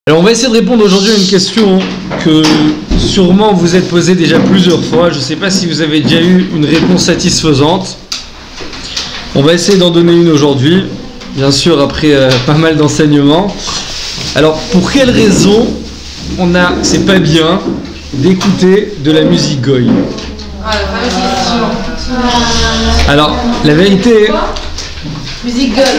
Alors on va essayer de répondre aujourd'hui à une question que sûrement vous êtes posée déjà plusieurs fois. Je ne sais pas si vous avez déjà eu une réponse satisfaisante. On va essayer d'en donner une aujourd'hui, bien sûr après pas mal d'enseignements. Alors pour quelle raison c'est pas bien d'écouter de la musique goy? Alors la vérité... Musique goy.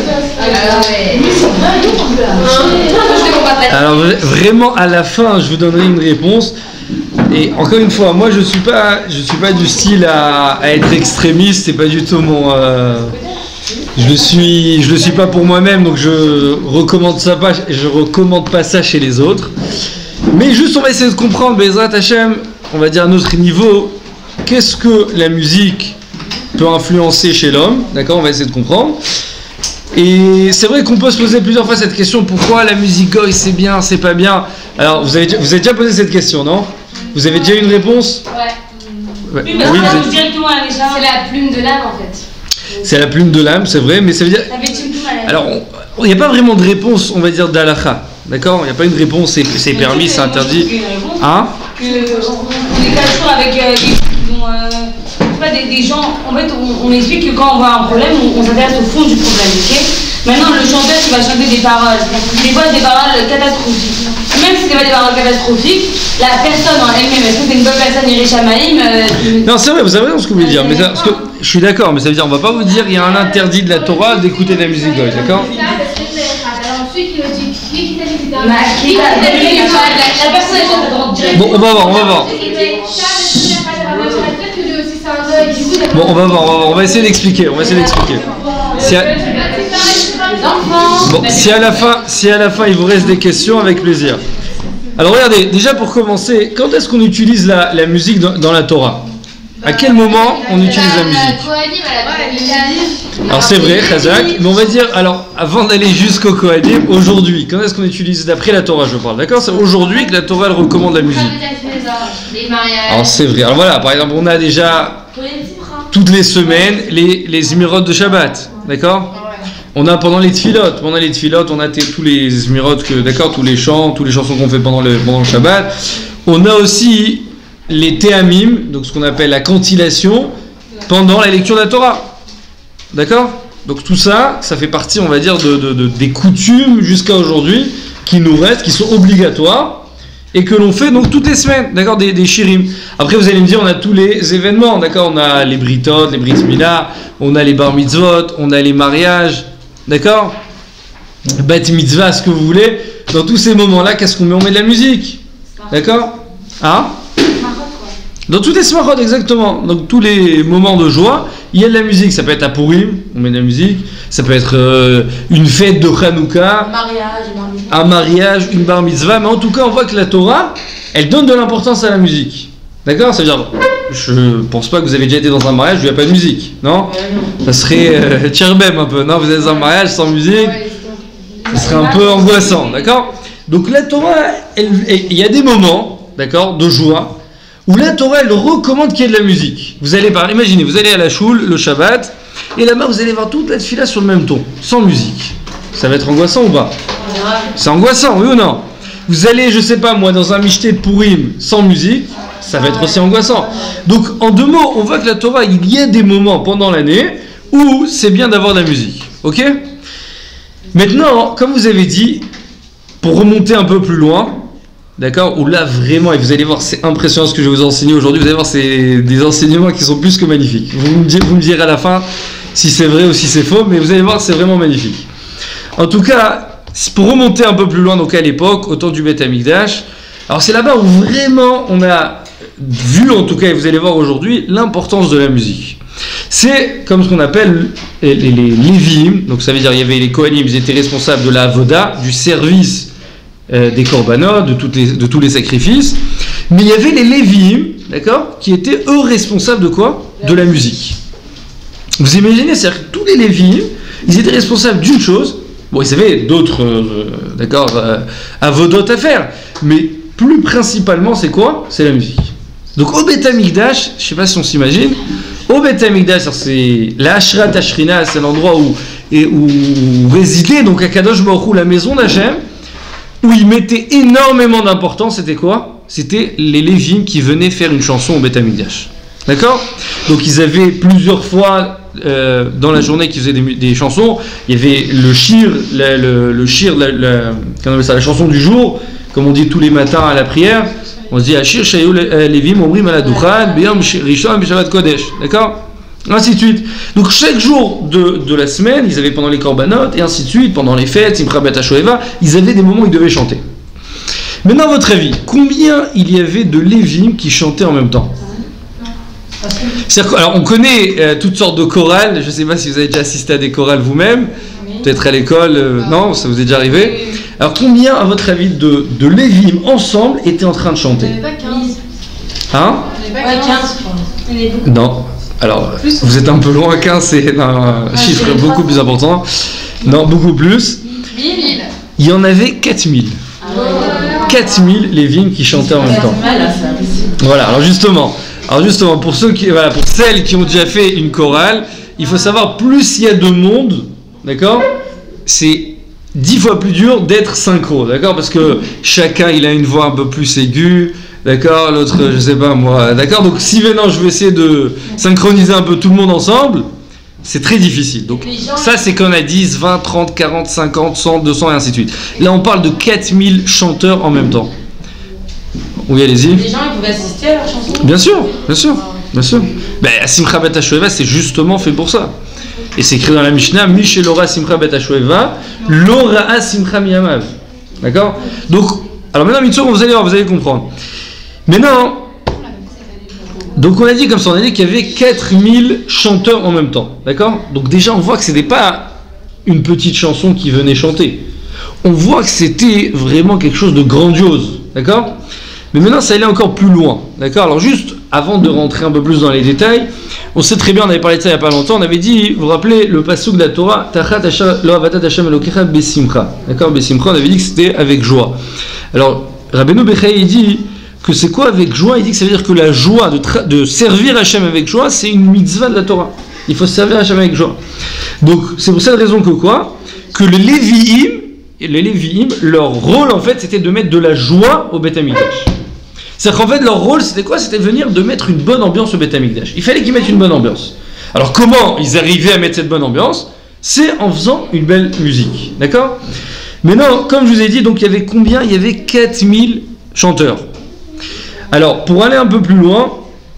Alors vraiment à la fin je vous donnerai une réponse. Et encore une fois, moi je suis pas du style à être extrémiste, c'est pas du tout mon je le suis pas pour moi-même, donc je recommande pas ça chez les autres. Mais juste on va essayer de comprendre, Bezrat Hashem, on va dire à notre niveau, qu'est-ce que la musique peut influencer chez l'homme, d'accord? On va essayer de comprendre. Et c'est vrai qu'on peut se poser plusieurs fois cette question, pourquoi la musique goy c'est bien, c'est pas bien? Alors vous avez déjà posé cette question, non? Vous avez déjà eu une réponse? Ouais. Oui, oui, directement à l'écharpe. C'est la plume de l'âme en fait. C'est la plume de l'âme, c'est vrai, mais ça veut dire... Alors, il n'y a pas vraiment de réponse, on va dire, d'Halakha, d'accord? Il n'y a pas une réponse, c'est permis, c'est interdit. Hein? Que les cachots avec des gens, en fait, on explique que quand on voit un problème, on s'intéresse au fond du problème, ok? Maintenant, le chanteur qui va chanter des paroles, des fois des paroles catastrophiques. Même si c'est pas des paroles catastrophiques, la personne en elle-même, est-ce que c'est une bonne personne, Irishamaïm? Non, c'est vrai, vous avez raison ce que vous voulez dire, mais parce que je suis d'accord, mais ça veut dire, on va pas vous dire, il y a un interdit de la Torah d'écouter de la musique goy, d'accord? Bon, on va voir. Bon, on va voir, on va essayer d'expliquer, Si à la fin il vous reste des questions, avec plaisir. Alors regardez, déjà pour commencer, quand est-ce qu'on utilise la musique dans la Torah? À quel moment on utilise la musique? Alors c'est vrai, Chazak, mais on va dire, alors avant d'aller jusqu'au Kohanim, aujourd'hui, quand est-ce qu'on utilise, d'après la Torah je parle, d'accord? C'est aujourd'hui que la Torah elle recommande la musique. Alors c'est vrai, alors voilà, par exemple on a déjà toutes les semaines les Émirats de Shabbat, d'accord? On a pendant les tfilotes, on a tous les Émirats, d'accord, tous les chansons qu'on fait pendant le Shabbat. On a aussi les Théamim, donc ce qu'on appelle la cantillation, pendant la lecture de la Torah. D'accord? Donc tout ça, ça fait partie, on va dire, des coutumes jusqu'à aujourd'hui, qui nous restent, qui sont obligatoires, et que l'on fait donc toutes les semaines, d'accord, des shirim. Après vous allez me dire, on a tous les événements, d'accord, on a les britot, les brit milah, on a les bar mitzvot, on a les mariages, d'accord, bat mitzvah, ce que vous voulez. Dans tous ces moments-là, qu'est-ce qu'on met? On met de la musique, d'accord? Hein? Dans toutes les smachot, exactement. Donc tous les moments de joie, il y a de la musique. Ça peut être à Purim, on met de la musique. Ça peut être une fête de Hanouka, un mariage, une bar mitzvah. Mais en tout cas, on voit que la Torah, elle donne de l'importance à la musique. D'accord? Ça veut dire, je pense pas que vous avez déjà été dans un mariage où il n'y a pas de musique, non? Ça serait tcherbem un peu, non? Vous êtes dans un mariage sans musique, ça serait un peu angoissant, d'accord? Donc la Torah, il y a des moments, d'accord, de joie, où la Torah, elle recommande qu'il y ait de la musique. Vous allez imaginez, vous allez à la choule, le Shabbat, et là-bas, vous allez voir toute la tfila sur le même ton, sans musique. Ça va être angoissant ou pas? C'est angoissant, oui ou non? Vous allez, je sais pas moi, dans un michté de Purim, sans musique, ça va être aussi angoissant. Donc, en deux mots, on voit que la Torah, il y a des moments pendant l'année où c'est bien d'avoir de la musique. Ok? Maintenant, comme vous avez dit, pour remonter un peu plus loin, d'accord, où là vraiment, et vous allez voir, c'est impressionnant ce que je vais vous enseigner aujourd'hui, vous allez voir, c'est des enseignements qui sont plus que magnifiques. Vous me direz à la fin si c'est vrai ou si c'est faux, mais vous allez voir, c'est vraiment magnifique. En tout cas, pour remonter un peu plus loin, donc à l'époque, au temps du Beth Amikdash, alors c'est là-bas où vraiment on a vu, en tout cas, et vous allez voir aujourd'hui, l'importance de la musique. C'est comme ce qu'on appelle les Lévi'im, donc ça veut dire il y avait les Kohanim, ils étaient responsables de la Avoda, du service des korbanot, de tous les sacrifices, mais il y avait les Lévi'im, d'accord, qui étaient eux responsables de quoi? De la musique. Vous imaginez, c'est-à-dire que tous les Lévi'im, ils étaient responsables d'une chose. Bon, ils avaient d'autres, avodot à faire, mais plus principalement, c'est quoi? C'est la musique. Donc au Beth Amikdash, je ne sais pas si on s'imagine, au Beth Amikdash, c'est la Ashrat Ashrina, c'est l'endroit où résidait donc Akadosh Baruch Hu, la maison d'Hachem. où ils mettaient énormément d'importance, c'était quoi? C'était les Lévim qui venaient faire une chanson au Beth Amikdash. D'accord? Donc ils avaient plusieurs fois dans la journée qu'ils faisaient des chansons. Il y avait le shir, le shir, qu'on appelle ça, la chanson du jour, comme on dit tous les matins à la prière. On se dit Ashir Shayou Lévim Omrim ala Duchan Biyam Rishon Bishavat Kodesh. D'accord? Ainsi de suite. Donc chaque jour de la semaine, ils avaient pendant les korbanot et ainsi de suite, pendant les fêtes, Simcha Bet HaShoeva, ils avaient des moments où ils devaient chanter. Maintenant, à votre avis, combien il y avait de Lévim qui chantaient en même temps? Alors, on connaît toutes sortes de chorales. Je ne sais pas si vous avez déjà assisté à des chorales vous-même. Peut-être à l'école. Non, ça vous est déjà arrivé. Alors, combien, à votre avis, de Lévim ensemble étaient en train de chanter? Il n'y en avait pas 15. Hein? Il n'y en avait pas 15, je crois. Non. Alors, vous êtes un peu loin. 15, c'est un chiffre beaucoup plus important. Non, beaucoup plus. 1000. Il y en avait 4000. 4000 Lévim qui chantaient en même temps. Voilà, alors justement, pour celles qui ont déjà fait une chorale, il faut savoir, plus il y a de monde, d'accord, c'est 10 fois plus dur d'être synchro, d'accord, parce que chacun il a une voix un peu plus aiguë, d'accord, l'autre je sais pas moi, d'accord, donc si maintenant je vais essayer de synchroniser un peu tout le monde ensemble, c'est très difficile. Donc ça c'est quand on a 10, 20, 30, 40, 50, 100, 200 et ainsi de suite. Là on parle de 4000 chanteurs en même temps. Oui, allez-y. Les gens ils pouvaient assister à leur chanson? Bien sûr, bien sûr, bien sûr. Simcha Bet HaShoeva, c'est justement fait pour ça. Et c'est écrit dans la Mishnah, Mishel Ora Simcha Bet HaShoeva, Lora Simcha Miyamav. D'accord? Donc, alors maintenant, Mitsour, vous allez voir, vous allez comprendre. Maintenant, donc on a dit comme ça, on a dit qu'il y avait 4000 chanteurs en même temps. D'accord? Donc déjà, on voit que ce n'était pas une petite chanson qui venait chanter. On voit que c'était vraiment quelque chose de grandiose. D'accord? Mais maintenant, ça allait encore plus loin. D'accord? Alors juste, avant de rentrer un peu plus dans les détails, on sait très bien, on avait parlé de ça il n'y a pas longtemps, on avait dit, vous vous rappelez le pasuk de la Torah, Tachat lo avatat Hashem Elokecha besimcha. D'accord? Besimcha, on avait dit que c'était avec joie. Alors, Rabbeinu Bechai, il dit que c'est quoi avec joie? Il dit que ça veut dire que la joie de servir Hashem avec joie, c'est une mitzvah de la Torah. Il faut servir Hashem avec joie. Donc, c'est pour cette raison que quoi? Que les Lévi'im, leur rôle en fait, c'était de mettre de la joie au Beth Amikdash. C'est-à-dire qu'en fait, leur rôle, c'était quoi? C'était de venir de mettre une bonne ambiance au Beth Amikdash. Il fallait qu'ils mettent une bonne ambiance. Alors, comment ils arrivaient à mettre cette bonne ambiance? C'est en faisant une belle musique. D'accord? Maintenant, comme je vous ai dit, donc il y avait combien? Il y avait 4000 chanteurs. Alors, pour aller un peu plus loin,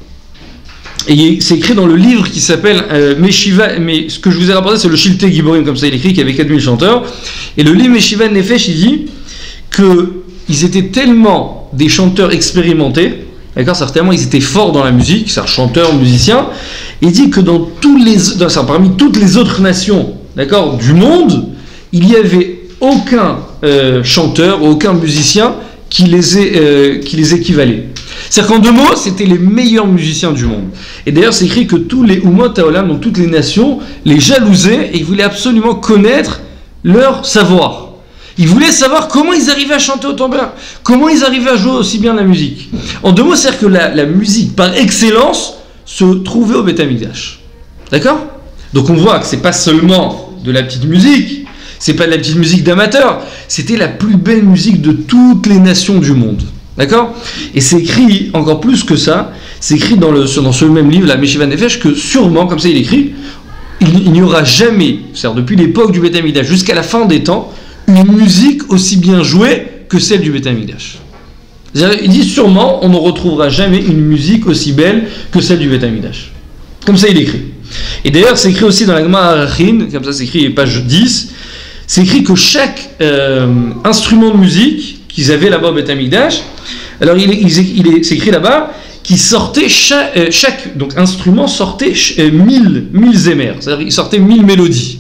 et c'est écrit dans le livre qui s'appelle Meshiva, mais ce que je vous ai rapporté, c'est le Shiltei Giborim, comme ça il écrit qu'il y avait 4000 chanteurs. Et le livre Meshiva Nefesh, il dit qu'ils étaient tellement des chanteurs expérimentés, d'accord, certainement ils étaient forts dans la musique, c'est un chanteur, musicien, et il dit que parmi toutes les autres nations, d'accord, du monde, il n'y avait aucun chanteur, aucun musicien qui les équivalait. C'est-à-dire qu'en deux mots, c'était les meilleurs musiciens du monde. Et d'ailleurs, c'est écrit que tous les Umot Haolam, donc toutes les nations, les jalousaient et ils voulaient absolument connaître leur savoir. Ils voulaient savoir comment ils arrivaient à chanter autant bien, comment ils arrivaient à jouer aussi bien la musique. En deux mots, c'est-à-dire que la musique, par excellence, se trouvait au Beth Amikdash. D'accord? Donc on voit que c'est pas seulement de la petite musique, c'est pas de la petite musique d'amateur, c'était la plus belle musique de toutes les nations du monde. D'accord? Et c'est écrit encore plus que ça, c'est écrit dans ce même livre, la Meshiva Nefesh, que sûrement, comme ça il écrit, il n'y aura jamais, c'est-à-dire depuis l'époque du Beth Amikdash jusqu'à la fin des temps, une musique aussi bien jouée que celle du Beth Amikdash. Il dit sûrement, on ne retrouvera jamais une musique aussi belle que celle du Beth Amikdash. Comme ça il écrit. Et d'ailleurs c'est écrit aussi dans la Gemara Arachin, comme ça c'est écrit page 10, c'est écrit que chaque instrument de musique qu'ils avaient là-bas au Beth Amikdash, alors c'est écrit là-bas qui sortait chaque donc instrument sortait 1000 zémers, c'est-à-dire il sortait 1000 mélodies.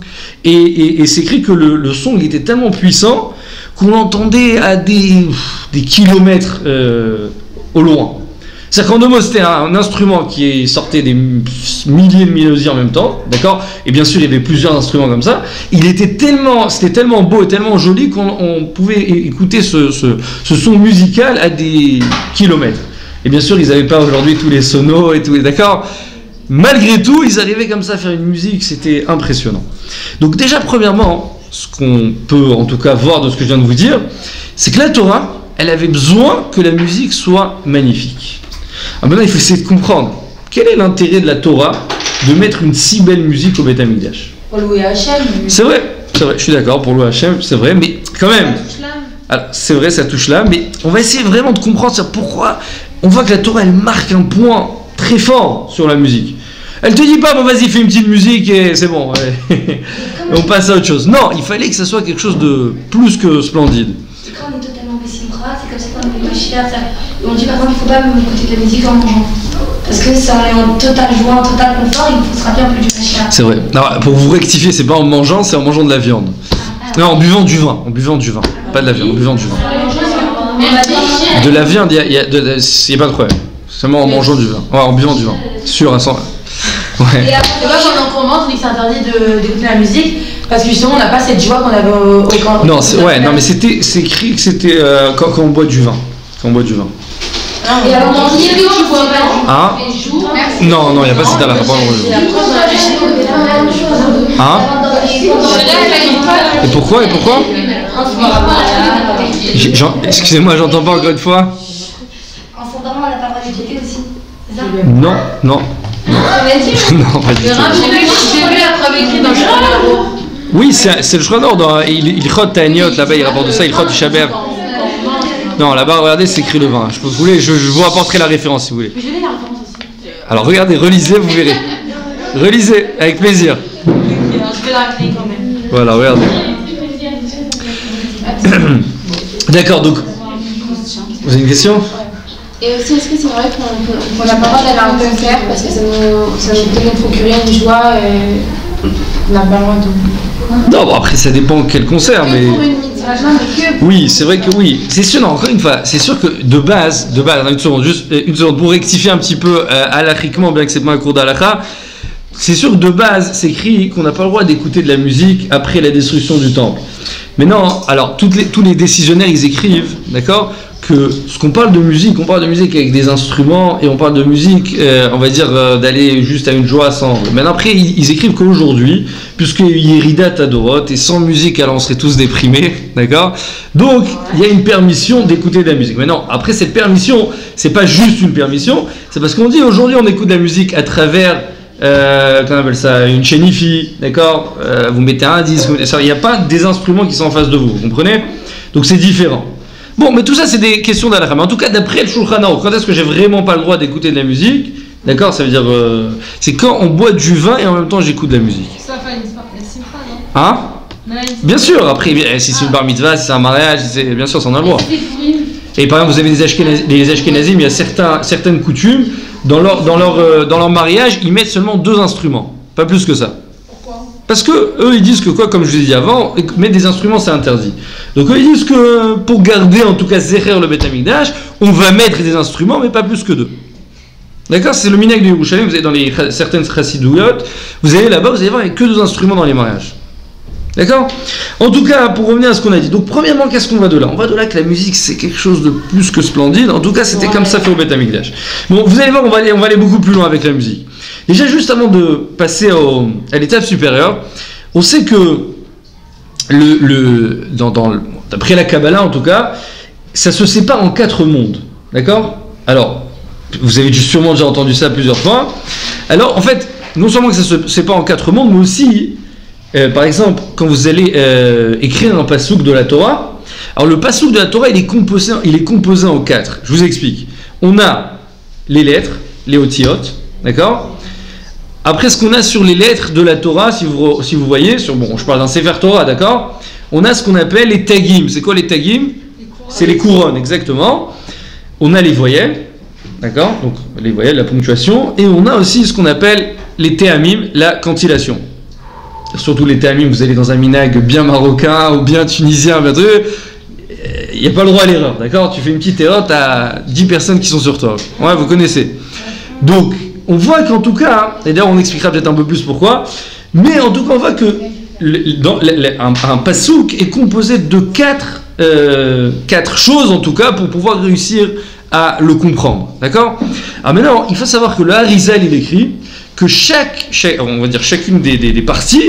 Et c'est écrit que le son il était tellement puissant qu'on l'entendait à des kilomètres au loin. C'est-à-dire qu'en deux mots, c'était un instrument qui sortait des milliers de mélodies en même temps, d'accord? Et bien sûr, il y avait plusieurs instruments comme ça. C'était tellement beau et tellement joli qu'on pouvait écouter ce son musical à des kilomètres. Et bien sûr, ils n'avaient pas aujourd'hui tous les sonos et tout, d'accord? Malgré tout, ils arrivaient comme ça à faire une musique, c'était impressionnant. Donc déjà, premièrement, ce qu'on peut en tout cas voir de ce que je viens de vous dire, c'est que la Torah, elle avait besoin que la musique soit magnifique. Maintenant, il faut essayer de comprendre quel est l'intérêt de la Torah de mettre une si belle musique au Beth Amikdash. Pour louer Hachem. C'est vrai, je suis d'accord, pour louer Hachem, c'est vrai, mais quand même. Alors, c'est vrai, ça touche là, mais on va essayer vraiment de comprendre ça, pourquoi on voit que la Torah, elle marque un point très fort sur la musique. Elle te dit pas, bon vas-y, fais une petite musique et c'est bon, on passe à autre chose. Non, il fallait que ça soit quelque chose de plus que splendide. C'est quand on est totalement Bessimra, c'est comme ça qu'on est Mashiach. On dit par contre, il ne faut pas même écouter de la musique en mangeant. Parce que ça, on est en total joie, en total confort, il faut se rappeler un peu du Mashiach. C'est vrai. Non, pour vous rectifier, c'est pas en mangeant, c'est en mangeant de la viande. Non, en buvant du vin, pas de la viande, en buvant du vin. De la viande, il n'y a pas de problème. Seulement en mangeant du vin, ouais, en buvant du vin. Sûr à 100. Ouais. Et moi, quand on commence, on dit que c'est interdit d'écouter la musique parce que justement, on n'a pas cette joie qu'on avait au camp. Non, mais c'est écrit que c'était quand on boit du vin. Quand on boit du vin. Et alors, dans le vidéo, je vois pas. Hein? Non, il n'y a pas cette halakha. Hein? Et pourquoi? Excusez-moi, j'entends pas encore une fois. En s'endormant, on n'a pas le droit d'écouter aussi. C'est ça? Non. Non, pas du tout. J'ai vu la preuve écrite dans le Shulchan. Oui, c'est le Shulchan Aruch. Il chot Ta'aniot, là-bas, il rapporte ça, il chot Shaber. Non, là-bas, regardez, c'est écrit le vin. Je vous apporterai la référence si vous voulez. Je vais la référence aussi. Alors regardez, relisez, vous verrez. Relisez, avec plaisir. Je vais la rappeler quand même. Voilà, regardez. D'accord, donc. Vous avez une question? Et aussi, est-ce que c'est vrai qu'on n'a pas le droit d'aller à un concert parce que ça nous peut nous procurer une joie et on n'a pas le droit de... Non, bon, après, ça dépend quel concert, mais. Pour une mitzvah, non, mais que... Oui, c'est vrai que oui. C'est sûr, non, encore une fois, c'est sûr que de base, une seconde, pour rectifier un petit peu halachiquement, bien que c'est pas un cours d'halakha, c'est sûr que de base, c'est écrit qu'on n'a pas le droit d'écouter de la musique après la destruction du temple. Mais non, alors, tous les décisionnaires, ils écrivent, d'accord, que ce qu'on parle de musique, on parle de musique avec des instruments et on parle de musique, on va dire, d'aller juste à une joie sans... Mais après, ils écrivent qu'aujourd'hui, puisque Yerida Tadorot, et sans musique, alors on serait tous déprimés, d'accord? Donc, il y a une permission d'écouter de la musique. Mais non, après, cette permission, c'est pas juste une permission, c'est parce qu'on dit aujourd'hui, on écoute de la musique à travers... qu'on appelle ça, une chaîne hi-fi, d'accord, vous mettez un disque, il n'y a pas des instruments qui sont en face de vous, vous comprenez? Donc c'est différent. Bon, mais tout ça c'est des questions d'halakha. Mais en tout cas, d'après le Shulchan Aruch, quand est-ce que j'ai vraiment pas le droit d'écouter de la musique? D'accord, ça veut dire, c'est quand on boit du vin et en même temps j'écoute de la musique. Ça fait une simcha, non? Hein? Bien sûr, après, si c'est une bar mitzvah, si c'est un mariage, bien sûr, ça en a le droit. Et par exemple, vous avez les Ashkenazim, il y a certaines coutumes, dans leur mariage, ils mettent seulement 2 instruments, pas plus que ça. Pourquoi? Parce que eux, ils disent que quoi, comme je vous ai dit avant, mettre des instruments, c'est interdit. Donc eux, ils disent que pour garder, en tout cas, Zecher le Beth Amikdash, on va mettre des instruments, mais pas plus que 2. D'accord? C'est le minhag de Yerushalayim, vous allez dans certaines chassidouyot, vous allez là-bas, vous allez voir, il n'y a que 2 instruments dans les mariages. D'accord? En tout cas, pour revenir à ce qu'on a dit. Donc, premièrement, qu'est-ce qu'on va de là? On va de là que la musique, c'est quelque chose de plus que splendide. En tout cas, c'était comme ça fait au Beth Amikdash. Bon, vous allez voir, on va aller beaucoup plus loin avec la musique. Déjà, juste avant de passer à l'étape supérieure, on sait que d'après la Kabbalah, en tout cas, ça se sépare en 4 mondes. D'accord? Alors, vous avez sûrement déjà entendu ça plusieurs fois. Alors, en fait, non seulement que ça se sépare en 4 mondes, mais aussi... par exemple, quand vous allez écrire un pasouk de la Torah, alors le pasouk de la Torah, il est composé en 4. Je vous explique. On a les lettres, les otiyot, d'accord? Après, ce qu'on a sur les lettres de la Torah, si vous voyez, je parle d'un Sefer Torah, d'accord? On a ce qu'on appelle les tagim. C'est quoi les tagim? C'est les couronnes, exactement. On a les voyelles, d'accord? Donc les voyelles, la ponctuation, et on a aussi ce qu'on appelle les théamim, la cantillation. Surtout les théamim, vous allez dans un minhag bien marocain ou bien tunisien, bien truc, il n'y a pas le droit à l'erreur, d'accord? Tu fais une petite erreur, tu as 10 personnes qui sont sur toi. Ouais, vous connaissez. Donc, on voit qu'en tout cas, et d'ailleurs on expliquera peut-être un peu plus pourquoi, mais en tout cas on voit que un pasouk est composé de 4 choses en tout cas pour pouvoir réussir à le comprendre, d'accord? Alors maintenant, il faut savoir que le Harizal, il écrit que on va dire chacune des parties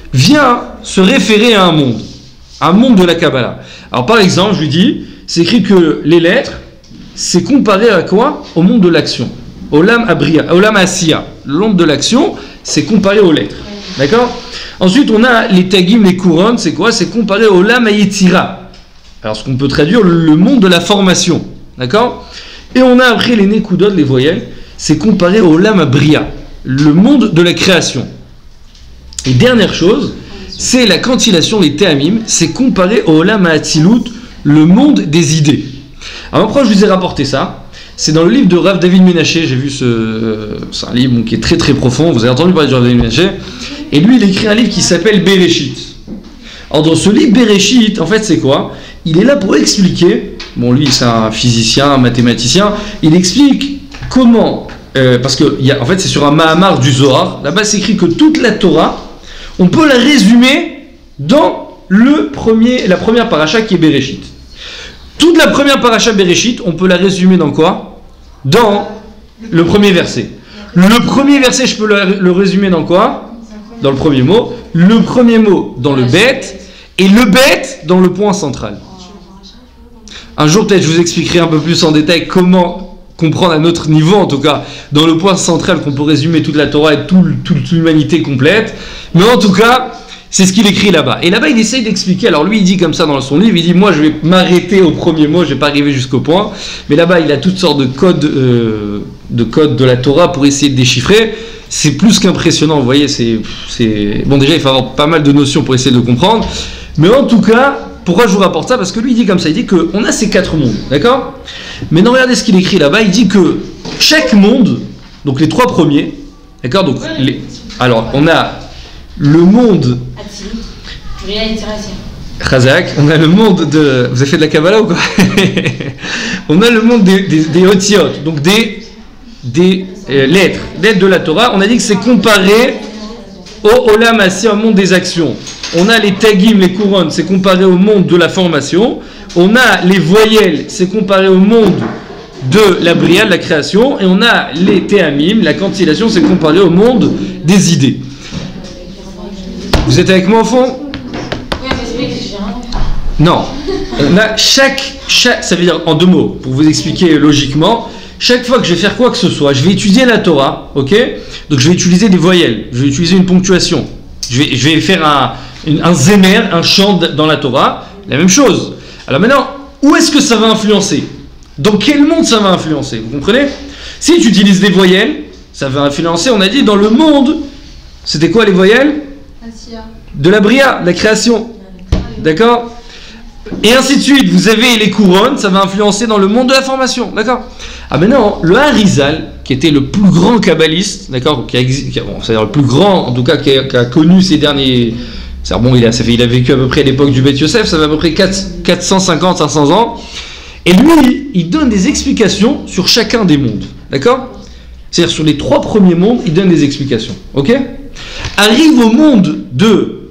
vient se référer à un monde de la Kabbalah. Alors par exemple, je lui dis, c'est écrit que les lettres, c'est comparé à quoi? Au monde de l'action. Olam Abriya, Olam Asiya. Le monde de l'action, c'est comparé aux lettres. D'accord? Ensuite, on a les tagim, les couronnes, c'est quoi? C'est comparé au Olam Ayetira. Alors, ce qu'on peut traduire, le monde de la formation. D'accord? Et on a après les nekudot, les voyelles, c'est comparé au Olam Abriya, le monde de la création. Et dernière chose, c'est la cantillation, les théamim, c'est comparé au Olam Ha'atzilut, le monde des idées. Alors, pourquoi je vous ai rapporté ça? C'est dans le livre de Rav David Menaché, j'ai vu c'est un livre qui est très très profond, vous avez entendu parler de Rav David Menaché, et lui il écrit un livre qui s'appelle Bereshit. Alors dans ce livre Bereshit, en fait c'est quoi? Il est là pour expliquer, bon lui c'est un physicien, un mathématicien, il explique comment, parce que en fait c'est sur un Mahamar du Zohar, là-bas c'est écrit que toute la Torah, on peut la résumer dans la première paracha qui est Bereshit. Toute la première paracha Bereshit, on peut la résumer dans quoi? Dans le premier verset. Le premier verset, je peux le résumer dans quoi? Dans le premier mot. Le premier mot dans le bet. Et le bet dans le point central. Un jour, peut-être, je vous expliquerai un peu plus en détail comment comprendre à notre niveau, en tout cas, dans le point central qu'on peut résumer toute la Torah et toute l'humanité complète. Mais en tout cas, c'est ce qu'il écrit là-bas. Et là-bas, il essaye d'expliquer. Alors lui, il dit comme ça dans son livre, il dit, moi, je vais m'arrêter au premier mot, je ne vais pas arriver jusqu'au point. Mais là-bas, il a toutes sortes de codes de la Torah pour essayer de déchiffrer. C'est plus qu'impressionnant, vous voyez. Bon, déjà, il faut avoir pas mal de notions pour essayer de le comprendre. Mais en tout cas, pourquoi je vous rapporte ça? Parce que lui, il dit comme ça, il dit qu'on a ces 4 mondes, d'accord? Maintenant, regardez ce qu'il écrit là-bas. Il dit que chaque monde, donc les 3 premiers, d'accord? Donc, alors, on a le monde... Chazak, on a le monde de... Vous avez fait de la Kabbalah ou quoi? On a le monde des Otiyot, donc des lettres de la Torah. On a dit que c'est comparé au Olam Asiya, au monde des actions. On a les tagim, les couronnes, c'est comparé au monde de la formation. On a les voyelles, c'est comparé au monde de la bria, de la création. Et on a les théamim, la cantillation, c'est comparé au monde des idées. Vous êtes avec moi au fond? Non. On a chaque, ça veut dire en 2 mots, pour vous expliquer logiquement, chaque fois que je vais faire quoi que ce soit, je vais étudier la Torah, ok? Donc je vais utiliser des voyelles, je vais utiliser une ponctuation, je vais faire un zémer, un chant dans la Torah, la même chose. Alors maintenant, où est-ce que ça va influencer? Dans quel monde ça va influencer? Vous comprenez? Si tu utilises des voyelles, ça va influencer, on a dit, dans le monde. C'était quoi les voyelles? De la bria, de la création. D'accord? Et ainsi de suite. Vous avez les couronnes, ça va influencer dans le monde de la formation. D'accord? Ah maintenant, le Harizal, qui était le plus grand kabbaliste, d'accord, c'est-à-dire le plus grand, en tout cas, qui a connu ces derniers... Bon, il a vécu à peu près à l'époque du Beth Yosef, ça fait à peu près 450, 500 ans. Et lui, il donne des explications sur chacun des mondes. D'accord? C'est-à-dire sur les 3 premiers mondes, il donne des explications. Ok? Arrive au monde de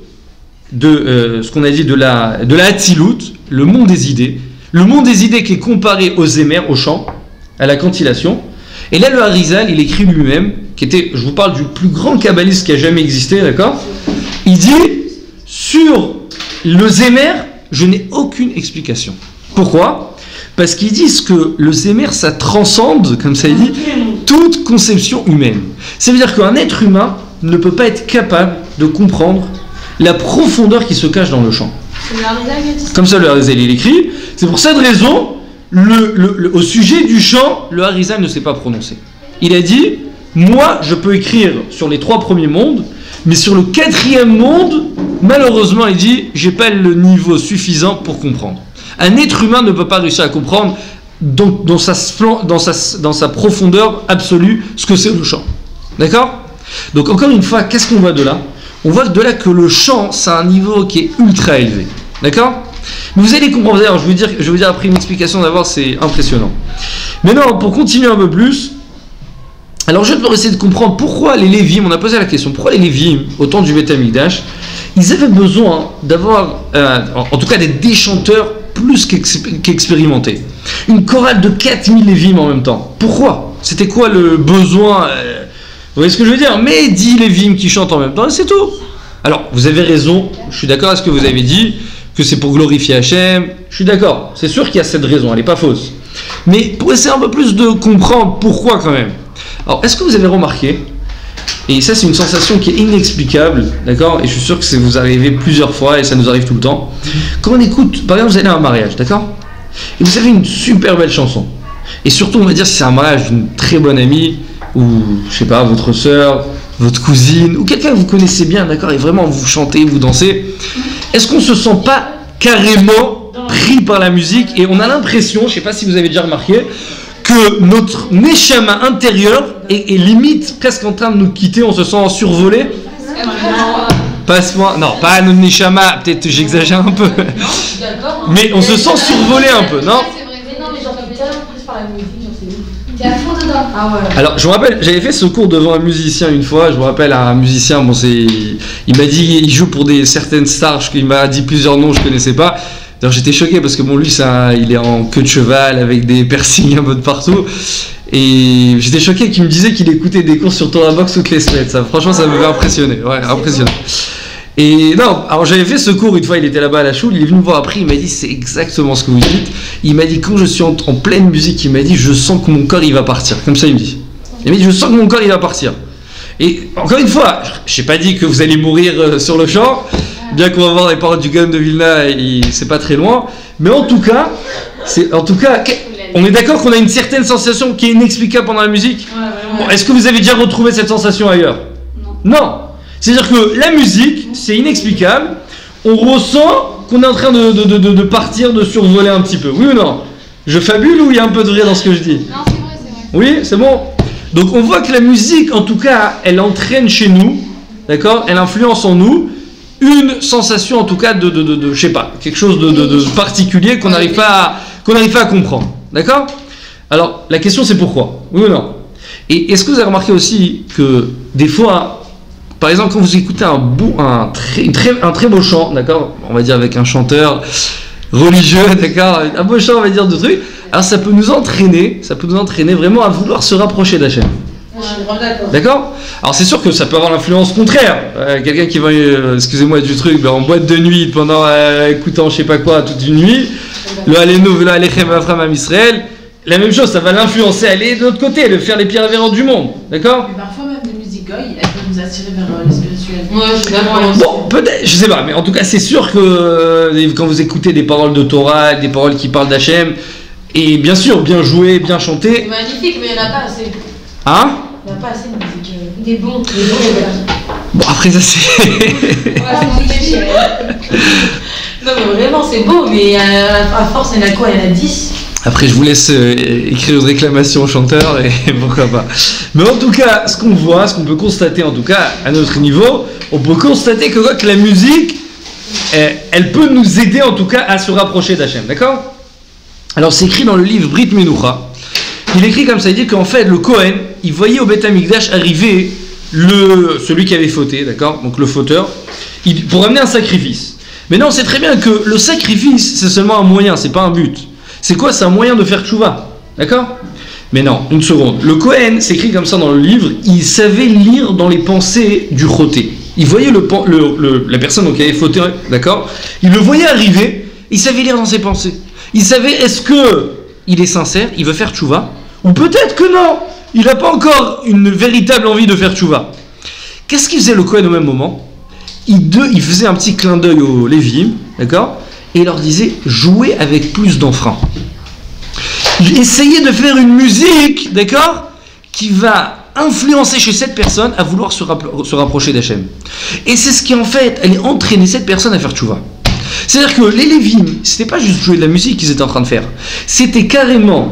ce qu'on a dit de la Hatzilut, le monde des idées. Le monde des idées qui est comparé au Zémer, au chant, à la cantillation. Et là, le Harizal, il écrit lui-même, qui était, je vous parle du plus grand kabbaliste qui a jamais existé, d'accord? Il dit, sur le Zémer, je n'ai aucune explication. Pourquoi? Parce qu'ils disent que le Zémer, ça transcende, comme ça il dit, toute conception humaine. Ça veut dire qu'un être humain ne peut pas être capable de comprendre la profondeur qui se cache dans le chant. Comme ça, le Harizal, il écrit. C'est pour cette raison, au sujet du chant, le Harizal ne s'est pas prononcé. Il a dit, moi, je peux écrire sur les 3 premiers mondes, mais sur le 4e monde, malheureusement, il dit, j'ai pas le niveau suffisant pour comprendre. Un être humain ne peut pas réussir à comprendre dans sa profondeur absolue ce que c'est le chant. D'accord? Donc encore une fois, qu'est-ce qu'on voit de là? On voit de là que le chant, c'est un niveau qui est ultra élevé. D'accord? Mais vous allez comprendre, d'ailleurs, je vais vous dire après une explication d'abord, c'est impressionnant. Maintenant, pour continuer un peu plus, alors je vais essayer de comprendre pourquoi les Lévim, on a posé la question, pourquoi les Lévim, au temps du Beth Amikdash, ils avaient besoin d'avoir, en tout cas des chanteurs plus qu'expérimentés. Une chorale de 4000 Lévim en même temps. Pourquoi? C'était quoi le besoin? Vous voyez ce que je veux dire? Mais 10 Lévim qui chantent en même temps, c'est tout. Alors, vous avez raison, je suis d'accord avec ce que vous avez dit, que c'est pour glorifier Hachem, je suis d'accord, c'est sûr qu'il y a cette raison, elle n'est pas fausse. Mais pour essayer un peu plus de comprendre pourquoi quand même. Alors, est-ce que vous avez remarqué, et ça c'est une sensation qui est inexplicable, d'accord, et je suis sûr que ça vous arrive plusieurs fois et ça nous arrive tout le temps, quand on écoute, par exemple vous allez à un mariage, d'accord, et vous avez une super belle chanson, et surtout on va dire si c'est un mariage d'une très bonne amie, ou je sais pas, votre soeur, votre cousine, ou quelqu'un que vous connaissez bien, d'accord, et vraiment vous chantez, vous dansez, est-ce qu'on se sent pas carrément pris par la musique, et on a l'impression, je sais pas si vous avez déjà remarqué, que notre neshama intérieur est limite presque en train de nous quitter, on se sent survolé. Pas à ce point, non, pas notre neshama, peut-être j'exagère un peu. Mais on se sent survolé un peu, non? T'es à fond dedans. Ah ouais. Alors je me rappelle, j'avais fait ce cours devant un musicien une fois, je me rappelle un musicien, bon il m'a dit, il joue pour certaines stars, il m'a dit plusieurs noms, je connaissais pas. Alors j'étais choqué parce que bon lui il est en queue de cheval avec des piercings un peu de partout et j'étais choqué qu'il me disait qu'il écoutait des cours sur Torah Box toutes les semaines. Ça, franchement ça m'avait impressionné, ouais, impressionnant. Et non, alors j'avais fait ce cours une fois, il était là-bas à la choule, il est venu me voir après, il m'a dit c'est exactement ce que vous dites. Il m'a dit quand je suis en pleine musique, il m'a dit je sens que mon corps il va partir, comme ça il me dit. Il m'a dit je sens que mon corps il va partir. Et encore une fois, je n'ai pas dit que vous allez mourir sur le champ, bien qu'on va voir les paroles du Gaon de Vilna, c'est pas très loin, mais en tout cas, on est d'accord qu'on a une certaine sensation qui est inexplicable pendant la musique. Bon, est-ce que vous avez déjà retrouvé cette sensation ailleurs? Non. C'est-à-dire que la musique, c'est inexplicable, on ressent qu'on est en train de partir, de survoler un petit peu. Oui ou non? Je fabule ou il y a un peu de vrai dans ce que je dis? Non, c'est vrai, c'est vrai. Oui, c'est bon? Donc on voit que la musique, en tout cas, elle entraîne chez nous, d'accord? Elle influence en nous une sensation, en tout cas, je sais pas, quelque chose de particulier qu'on n'arrive pas à comprendre, d'accord? Alors, la question c'est pourquoi? Oui ou non? Et est-ce que vous avez remarqué aussi que des fois, par exemple, quand vous écoutez un très beau chant, d'accord, on va dire avec un chanteur religieux, d'accord, un beau chant, on va dire de trucs, alors ça peut nous entraîner vraiment à vouloir se rapprocher d'Hachem. D'accord? Alors c'est sûr que ça peut avoir l'influence contraire. Quelqu'un qui va, excusez-moi du truc, en boîte de nuit pendant écoutant je sais pas quoi toute une nuit, le Alenu v'lo alechem Avram Am Israël, la même chose, ça va l'influencer à aller de l'autre côté, de faire les pires révérends du monde. D'accord? Mais parfois même des musiques goy, elles peuvent nous attirer vers le spirituel. Ouais, je suis d'accord. Bon, peut-être, je sais pas, mais en tout cas c'est sûr que quand vous écoutez des paroles de Torah, des paroles qui parlent d'Hachem, et bien sûr, bien joué, bien chanté. C'est magnifique, mais il n'y en a pas assez. Hein? Il n'y a pas assez de musique. Des bons. Bon, après ça c'est... Non, mais vraiment, c'est beau, mais à force, il y en a quoi? Il y en a 10. Après, je vous laisse écrire une réclamation au chanteur et pourquoi pas. Mais en tout cas, ce qu'on voit, ce qu'on peut constater, en tout cas, à notre niveau, on peut constater que la musique, elle peut nous aider, en tout cas, à se rapprocher d'Hachem, d'accord? Alors, c'est écrit dans le livre Brit Menucha. Il écrit comme ça, il dit qu'en fait, le Kohen, il voyait au Beth Amikdash arriver celui qui avait fauté, d'accord? Donc le fauteur, pour amener un sacrifice. Mais non, on sait très bien que le sacrifice, c'est seulement un moyen, c'est pas un but. C'est quoi? C'est un moyen de faire tchouva, d'accord? Mais non, une seconde. Le Kohen, c'est écrit comme ça dans le livre, il savait lire dans les pensées du choté. Il voyait la personne donc, qui avait fauté, d'accord? Il le voyait arriver, il savait lire dans ses pensées. Il savait, est-ce qu'il est sincère, il veut faire tchouva? Ou peut-être que non, il n'a pas encore une véritable envie de faire tchouva. Qu'est-ce qu'il faisait le Kohen au même moment? Il faisait un petit clin d'œil aux Lévi'im, d'accord? Et il leur disait, jouez avec plus d'enfrein. Essayez de faire une musique, d'accord, qui va influencer chez cette personne à vouloir se rapprocher d'Hachem. Et c'est ce qui en fait, elle entraînait cette personne à faire tchouva. C'est-à-dire que les Lévi'im, c'était pas juste jouer de la musique qu'ils étaient en train de faire, c'était carrément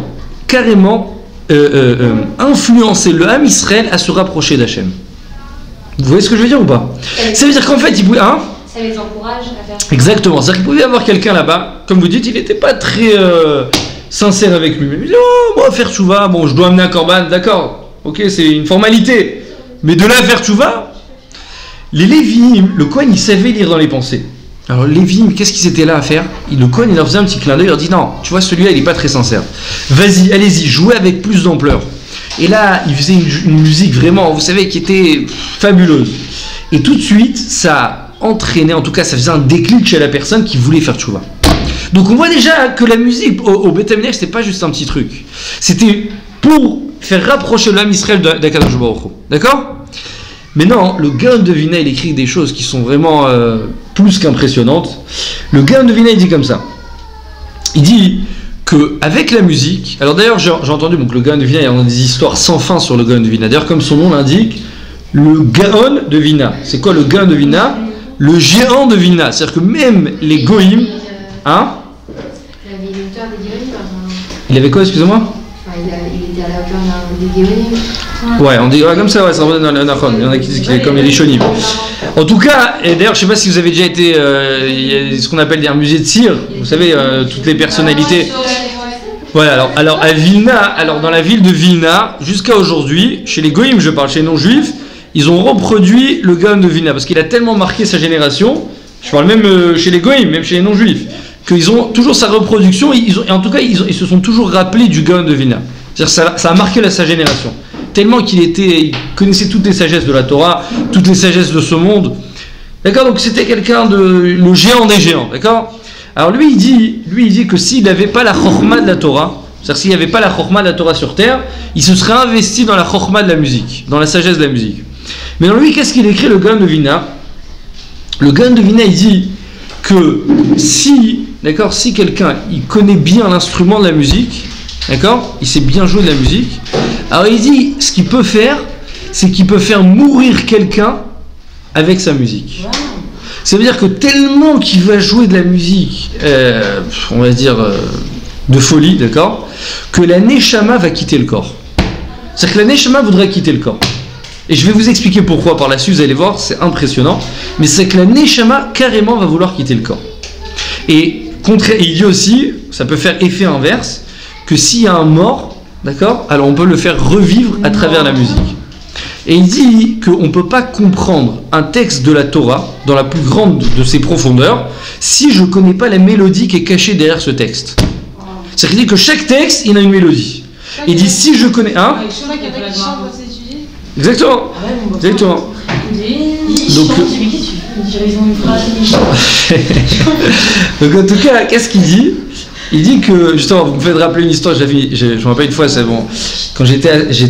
influencer le Ham Israël à se rapprocher d'Hachem. Vous voyez ce que je veux dire ou pas? Ça veut dire qu'en fait, ils pouvaient... Hein? Ça les encourage à faire. Exactement, c'est-à-dire qu'il pouvait y avoir quelqu'un là-bas, comme vous dites, il n'était pas très sincère avec lui. Il disait, oh, moi faire tchouva, bon, je dois amener un korban, d'accord, ok, c'est une formalité. Mais de là à faire tchouva, les Lévi'im, le Kohen, il savait lire dans les pensées. Alors les Lévi'im, qu'est-ce qu'ils étaient là à faire? Le Kohen, il leur faisait un petit clin d'œil, il leur dit, non, tu vois, celui-là, il n'est pas très sincère. Vas-y, allez-y, jouez avec plus d'ampleur. Et là, il faisait une musique vraiment, vous savez, qui était fabuleuse. Et tout de suite, ça entraînait, en tout cas ça faisait un déclic chez la personne qui voulait faire tchouva. Donc on voit déjà que la musique au Beth Amikdash c'était pas juste un petit truc, c'était pour faire rapprocher l'âme Israël d'Akadosh Baruch Hu. D'accord? Maintenant, le Gaon de Vilna il écrit des choses qui sont vraiment plus qu'impressionnantes. Le Gaon de Vilna il dit comme ça, il dit que avec la musique, alors d'ailleurs j'ai entendu donc le Gaon de Vilna, il y a des histoires sans fin sur le Gaon de Vilna. D'ailleurs comme son nom l'indique, le Gaon de Vilna, c'est quoi le Gaon de Vilna? Le géant de Vilna, c'est-à-dire que même les Goïm, hein? Il avait quoi, excusez-moi? Il était à la hauteur des Géonim. Ouais, on dit comme ça, ouais, ça remonte dans le Nachon. Il y en a qui disent qu'il est comme les Rishonim. En tout cas, et d'ailleurs, je ne sais pas si vous avez déjà été, il y a ce qu'on appelle des musées de cire, vous savez, toutes les personnalités. Voilà, alors à Vilna, alors dans la ville de Vilna, jusqu'à aujourd'hui, chez les Goïm, je parle, chez les non-juifs, ils ont reproduit le Gaon de Vilna, parce qu'il a tellement marqué sa génération, je parle même chez les Goïm, même chez les non-juifs, qu'ils ont toujours sa reproduction, et en tout cas, ils se sont toujours rappelés du Gaon de Vilna. C'est-à-dire ça a marqué sa génération. Tellement il connaissait toutes les sagesses de la Torah, toutes les sagesses de ce monde. D'accord? Donc c'était quelqu'un le géant des géants. D'accord? Alors lui il dit que s'il n'avait pas la chorma de la Torah, c'est-à-dire s'il n'y avait pas la chorma de la Torah sur terre, il se serait investi dans la chorma de la musique, dans la sagesse de la musique. Mais dans lui, qu'est-ce qu'il écrit, le Gaon de Vilna? Le Gaon de Vilna, il dit que si quelqu'un il connaît bien l'instrument de la musique, d'accord, il sait bien jouer de la musique, alors il dit ce qu'il peut faire, c'est qu'il peut faire mourir quelqu'un avec sa musique. Wow. Ça veut dire que tellement qu'il va jouer de la musique, on va dire de folie, d'accord, que la Neshama va quitter le corps. C'est-à-dire que la Neshama voudrait quitter le corps. Et je vais vous expliquer pourquoi par la suite, vous allez voir, c'est impressionnant. Mais c'est que la Neshama carrément va vouloir quitter le corps. Et il dit aussi, ça peut faire effet inverse, que s'il y a un mort, d'accord, alors on peut le faire revivre à travers la musique. Et il dit qu'on ne peut pas comprendre un texte de la Torah dans la plus grande de ses profondeurs si je ne connais pas la mélodie qui est cachée derrière ce texte. C'est-à-dire qu'il dit que chaque texte, il a une mélodie. Il dit si je connais... Hein? Exactement. Exactement. Donc, donc en tout cas, qu'est-ce qu'il dit? Il dit que, justement, vous me faites rappeler une histoire, je me rappelle une fois, c'est bon, quand j'étais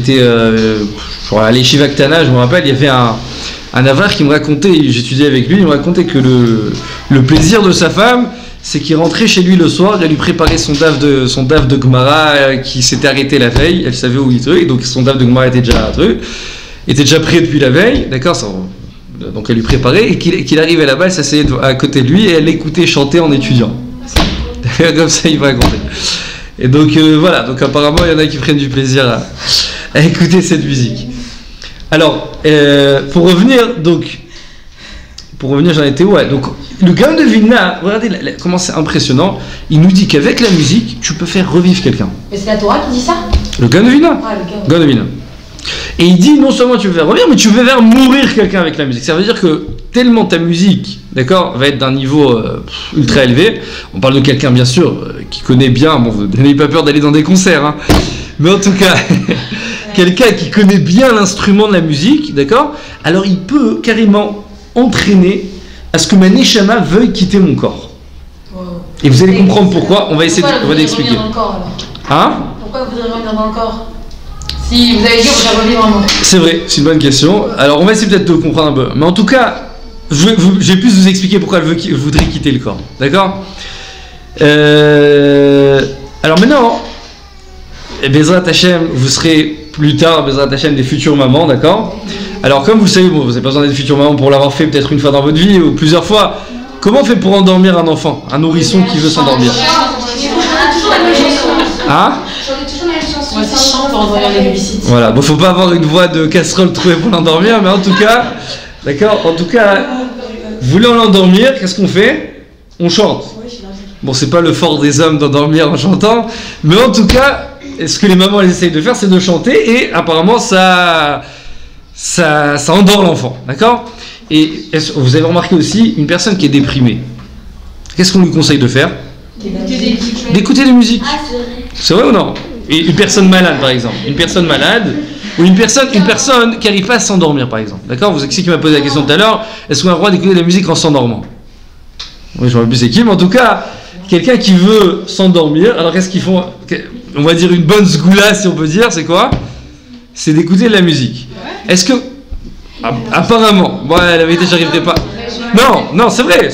à l'Yeshiva Ktana, je me rappelle, il y avait un avrar qui me racontait, j'étudiais avec lui, il me racontait que le plaisir de sa femme, c'est qu'il rentrait chez lui le soir, il lui préparait son daf de Gemara qui s'était arrêté la veille, elle savait où il était, et donc son daf de Gemara était déjà prêt depuis la veille, d'accord, donc elle lui préparait, et qu'il arrivait là-bas, elle s'asseyait à côté de lui, et elle l'écoutait chanter en étudiant. Comme ça il va raconter. Et donc voilà, donc apparemment il y en a qui prennent du plaisir à écouter cette musique. Alors pour revenir j'en étais où? Ouais, donc le Gaon de Vilna, regardez comment c'est impressionnant, il nous dit qu'avec la musique tu peux faire revivre quelqu'un. Mais c'est la Torah qui dit ça? Le Gaon de Vilna. Ah, le Gaon de Vilna. Et il dit non seulement tu peux faire revivre, mais tu peux faire mourir quelqu'un avec la musique. Ça veut dire que tellement ta musique, d'accord, va être d'un niveau ultra élevé. On parle de quelqu'un bien sûr qui connaît bien, bon vous n'ayez pas peur d'aller dans des concerts, hein. Mais en tout cas, quelqu'un qui connaît bien l'instrument de la musique, d'accord, alors il peut carrément entraîner à ce que ma Neshama veuille quitter mon corps. Wow. Et vous allez comprendre pourquoi, on va essayer d'expliquer. Hein? Pourquoi vous voudrez revenir dans le corps? Si vous avez dit on va revivre vraiment. C'est vrai, c'est une bonne question. Alors on va essayer peut-être de comprendre un peu. Mais en tout cas, je vais plus vous expliquer pourquoi elle voudrait quitter le corps. D'accord? Alors maintenant, Bezrat Hashem, vous serez plus tard, Bezrat Hashem, des futures mamans, d'accord? Alors comme vous le savez, bon, vous n'avez pas besoin d'être future maman pour l'avoir fait peut-être une fois dans votre vie ou plusieurs fois. Comment on fait pour endormir un enfant, un nourrisson qui veut s'endormir? Hein? Voilà, bon, faut pas avoir une voix de casserole trouvée pour l'endormir, mais en tout cas, d'accord, en tout cas, voulant l'endormir, qu'est-ce qu'on fait? On chante. Bon, c'est pas le fort des hommes d'endormir en chantant, mais en tout cas, ce que les mamans elles essayent de faire, c'est de chanter, et apparemment ça endort l'enfant, d'accord? Et vous avez remarqué aussi, une personne qui est déprimée, qu'est-ce qu'on lui conseille de faire? D'écouter des musiques. C'est vrai ou non? Et une personne malade, par exemple. Une personne malade, Ou une personne qui n'arrive pas à s'endormir, par exemple. D'accord? Vous savez qui m'a posé la question tout à l'heure. Est-ce qu'on a le droit d'écouter de la musique en s'endormant? Oui, je ne sais plus c'est qui, mais en tout cas, quelqu'un qui veut s'endormir, alors qu'est-ce qu'ils font? On va dire une bonne sgoula, si on peut dire, c'est quoi? C'est d'écouter de la musique. Est-ce que... apparemment, bon, la vérité, j'arriverai pas. Non, c'est vrai.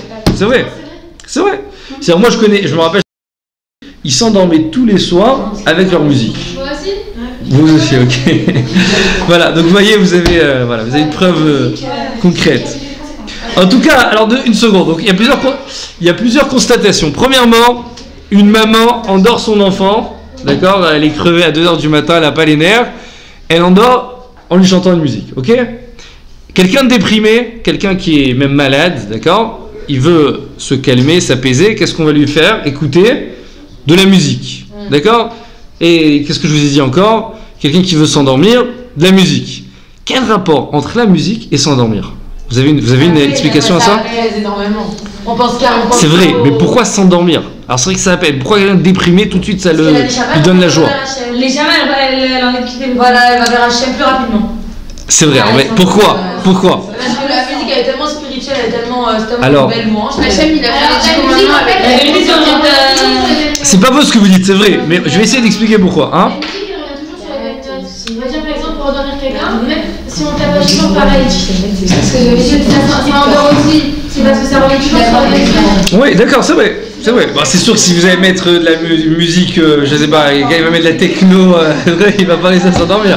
C'est-à-dire, moi, je me rappelle, ils s'endormaient tous les soirs avec leur musique. Moi aussi. Vous aussi, ok. Voilà, donc vous voyez, vous avez une preuve concrète. En tout cas, alors une seconde. Donc il y a plusieurs constatations. Premièrement, une maman endort son enfant, d'accord? Elle est crevée à 2h du matin, elle n'a pas les nerfs. Elle endort en lui chantant une musique, ok? Quelqu'un de déprimé, quelqu'un qui est même malade, d'accord? Il veut se calmer, s'apaiser. Qu'est-ce qu'on va lui faire? Écouter de la musique, d'accord? Et qu'est-ce que je vous ai dit encore? Quelqu'un qui veut s'endormir, de la musique. Quel rapport entre la musique et s'endormir? Vous avez une explication à ça? Énormément. On pense c'est vrai, mais pourquoi s'endormir? Alors c'est vrai que ça appelle. Pourquoi quelqu'un de déprimé, tout de suite, ça lui donne la joie? Les chamans, elle en est quittée. Voilà, elle va vers Hachem plus rapidement. C'est vrai, mais pourquoi? Parce que la musique, elle est tellement spirituelle, elle est tellement alors, belle louange. Hachem, il a fait la musique, c'est pas beau ce que vous dites, c'est vrai, mais je vais essayer d'expliquer pourquoi. Hein? la musique, elle revient toujours sur la même note. On va dire par exemple pour endormir quelqu'un, même si on tape toujours pareil. Parce que j'avais dit que ça endort aussi, c'est parce que ça revient toujours sur la même note. Oui, d'accord, c'est vrai. C'est vrai. Bah, c'est sûr que si vous allez mettre de la musique, je sais pas, il va mettre de la techno, il va pas laisser s'endormir.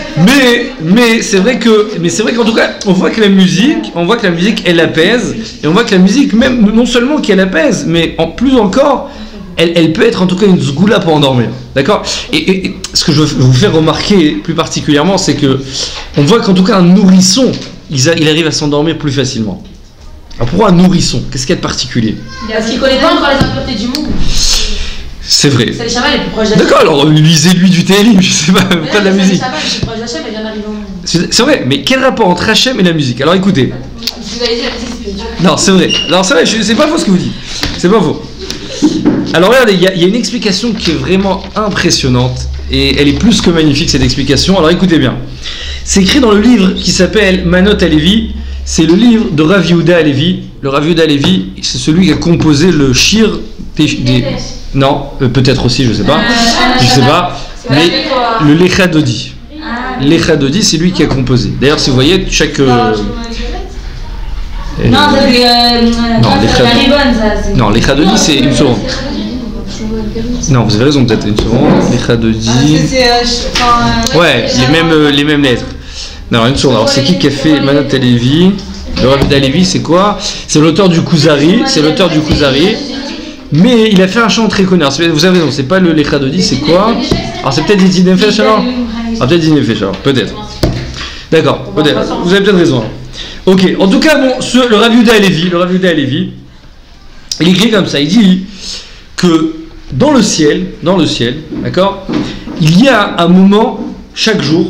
Mais c'est vrai qu'en tout cas, on voit que la musique, elle apaise, et on voit que la musique, même non seulement qu'elle apaise, mais en plus encore, elle peut être en tout cas une sgoula pour endormir. D'accord? Et ce que je veux vous faire remarquer plus particulièrement, c'est que on voit qu'en tout cas un nourrisson, il arrive à s'endormir plus facilement. Alors pourquoi un nourrisson? Qu'est-ce qu'il y a de particulier? Parce qu'il ne connaît pas encore les impuretés du monde. C'est vrai. C'est les chamans les plus proches d'Hachem. D'accord, alors lisez-lui du Télim, je sais pas, pas de la musique. Les chamans les plus proches d'Hachem, elle vient d'arriver au monde. C'est vrai, mais quel rapport entre Hachem et la musique? Alors écoutez. Vous avez dit la musique spirituelle. Non, c'est vrai. Alors c'est vrai, c'est pas faux ce que vous dites. C'est pas faux. Alors regardez, il y a une explication qui est vraiment impressionnante et elle est plus que magnifique cette explication. Alors écoutez bien. C'est écrit dans le livre qui s'appelle Manot Halevi. C'est le livre de Rav Yehuda Halevi. Le Rav Yehuda Halevi, c'est celui qui a composé le shir des... Non, peut-être aussi, je sais pas. Mais le Lecha Dodi. Lecha Dodi, c'est lui qui a composé. D'ailleurs, si vous voyez, chaque... Non, Lecha Dodi, c'est une seconde. Non, vous avez raison, peut-être une seconde. Lecha Dodi. Ouais, les mêmes lettres. Non, une seconde. Alors, c'est qui a fait Manot Halevi? Le Rav Yehuda Halevi, c'est quoi? C'est l'auteur du Kuzari. Mais il a fait un chant très connu. Vous avez raison, c'est pas le Lecha Dodi, c'est quoi? Alors, c'est peut-être des Dinefesh alors? Ah, peut-être Dinefesh alors, peut-être. D'accord, peut-être. Vous avez peut-être raison. Alors. Ok, en tout cas, bon, le Rav Yehuda Halevi, il écrit comme ça, il dit que dans le ciel, d'accord, il y a un moment chaque jour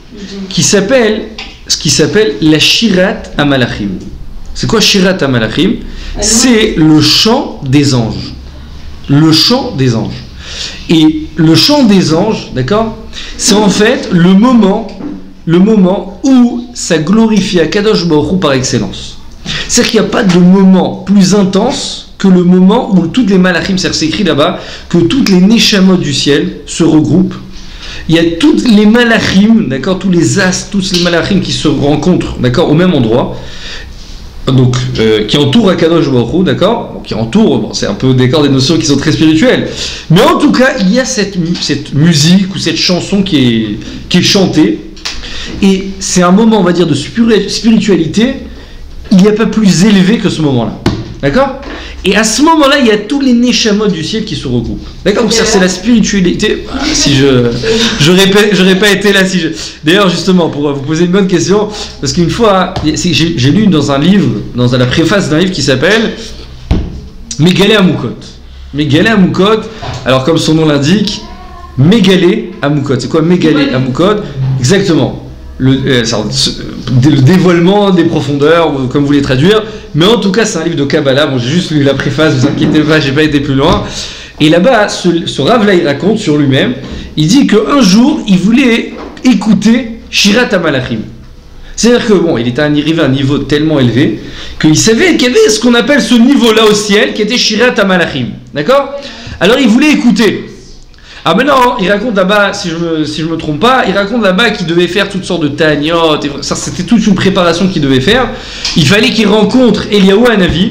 ce qui s'appelle la Shirat HaMalachim. C'est quoi Shirat HaMalachim? C'est le chant des anges. Le chant des anges. Et le chant des anges, d'accord, c'est en fait le moment où ça glorifie Akadosh Baruch Hu par excellence. C'est-à-dire qu'il n'y a pas de moment plus intense que le moment où toutes les malachim, c'est écrit là-bas, que toutes les neshamot du ciel se regroupent. Il y a toutes les malachim, d'accord, tous les astres, tous les malachim qui se rencontrent, d'accord, au même endroit. Donc, qui entoure Akadosh Baruch Hu, d'accord, bon, qui entoure, bon, c'est un peu des notions qui sont très spirituelles, mais en tout cas, il y a cette musique ou cette chanson qui est chantée, et c'est un moment, on va dire, de spiritualité, il n'y a pas plus élevé que ce moment-là, d'accord? Et à ce moment-là, il y a tous les neshamot du ciel qui se regroupent. D'accord? Donc ça, c'est la spiritualité. Si j'aurais pas été là. D'ailleurs, justement, pour vous poser une bonne question, parce qu'une fois, j'ai lu dans un livre, dans la préface d'un livre qui s'appelle Mégalé Amoukot. Mégalé Amoukot, alors comme son nom l'indique, Mégalé Amoukot. C'est quoi Mégalé Amoukot? Exactement. Le dévoilement des profondeurs, comme vous voulez traduire, mais en tout cas c'est un livre de Kabbalah. Bon, j'ai juste lu la préface, vous inquiétez pas, j'ai pas été plus loin. Et là-bas, ce Rav là, il raconte sur lui-même, il dit qu'un jour il voulait écouter Shirat HaMalachim. C'est-à-dire que, bon, il était arrivé à un niveau tellement élevé qu'il savait qu'il y avait ce qu'on appelle ce niveau-là au ciel qui était Shirat HaMalachim. D'accord? Alors il voulait écouter. Ah maintenant, il raconte là-bas, si je me trompe pas, il raconte là-bas qu'il devait faire toutes sortes de ta'aniot, ça c'était toute une préparation qu'il devait faire. Il fallait qu'il rencontre Eliyahu Hanavi.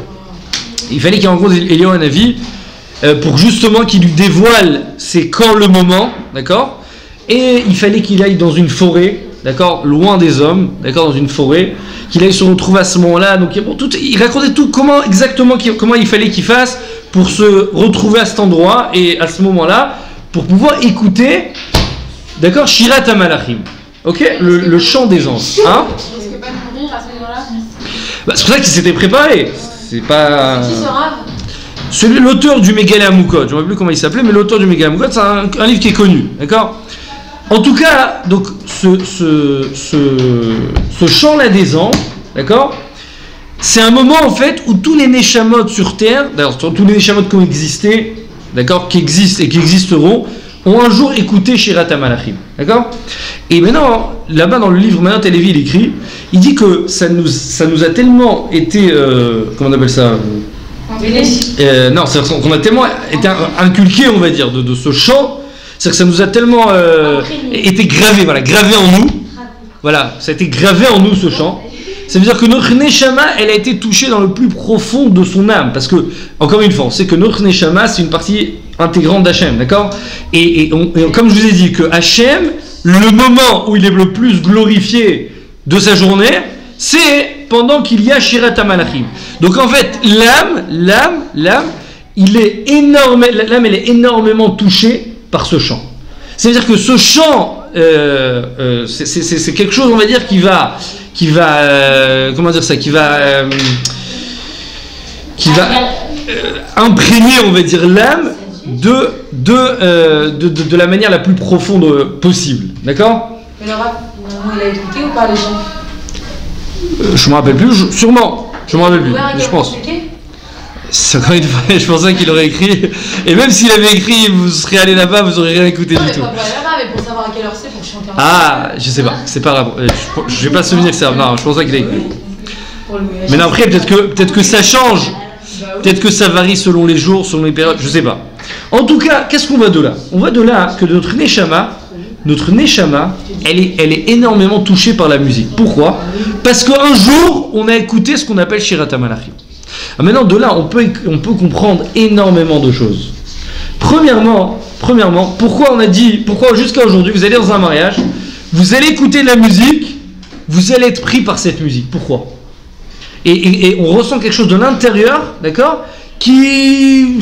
Pour justement qu'il lui dévoile c'est quand le moment, d'accord? Et il fallait qu'il aille dans une forêt, d'accord, loin des hommes, d'accord, dans une forêt, qu'il aille se retrouver à ce moment-là. Donc il racontait tout comment il fallait qu'il fasse pour se retrouver à cet endroit et à ce moment-là pour pouvoir écouter, d'accord, Shirat HaMalachim, ok, le chant des anges, hein? Il risque pas de mourir à ce moment-là. Bah, c'est pour ça qu'il s'était préparé. C'est pas. Qui ce rave? L'auteur du Megillah Amukot, je ne sais plus comment il s'appelait, mais l'auteur du Megillah Amukot, c'est un livre qui est connu, d'accord? En tout cas, donc ce chant-là des anges, d'accord? C'est un moment en fait où tous les Neshamot sur terre, d'ailleurs tous les Neshamot qui ont existé, d'accord, qui existent et qui existeront, ont un jour écouté Shirat HaMalachim, d'accord? Et maintenant, là-bas dans le livre Maintenant Télévi, il écrit, il dit que ça nous a tellement été, comment on appelle ça? Non, c'est-à-dire qu'on a tellement été inculqué, on va dire, de ce chant, c'est-à-dire que ça nous a tellement été gravé, voilà, gravé en nous, voilà, ça a été gravé en nous ce chant. Ça veut dire que notre Neshama, elle a été touchée dans le plus profond de son âme, parce que, encore une fois, on sait que notre Neshama, c'est une partie intégrante d'Hachem, d'accord? Et comme je vous ai dit, que Hachem, le moment où il est le plus glorifié de sa journée, c'est pendant qu'il y a Shirat HaMalachim. Donc en fait, l'âme, elle est énormément touchée par ce chant. C'est-à-dire que ce chant, c'est quelque chose, on va dire, qui va imprégner, on va dire, l'âme de la manière la plus profonde possible. D'accord? Mais le rap, il a écouté ou pas les gens? Je me rappelle plus, sûrement. Je me rappelle plus, je pense. C'est encore une fois, je pensais qu'il aurait écrit. Et même s'il avait écrit, vous serez allé là-bas, vous aurez rien écouté du tout. Non, mais pour savoir à quelle heure c'est pour chanter. Ah, je sais pas, c'est pas grave. Je vais pas souvenir que ça. Non, je pensais qu'il a écrit. Mais non, après, peut-être que ça change. Peut-être que ça varie selon les jours, selon les périodes, je sais pas. En tout cas, qu'est-ce qu'on voit de là? On voit de là que notre Neshama, elle est énormément touchée par la musique. Pourquoi? Parce qu'un jour, on a écouté ce qu'on appelle Shirat HaMalachim. Maintenant, de là, on peut comprendre énormément de choses. Premièrement, pourquoi jusqu'à aujourd'hui, vous allez dans un mariage, vous allez écouter de la musique, vous allez être pris par cette musique. Pourquoi? Et on ressent quelque chose de l'intérieur, d'accord, qui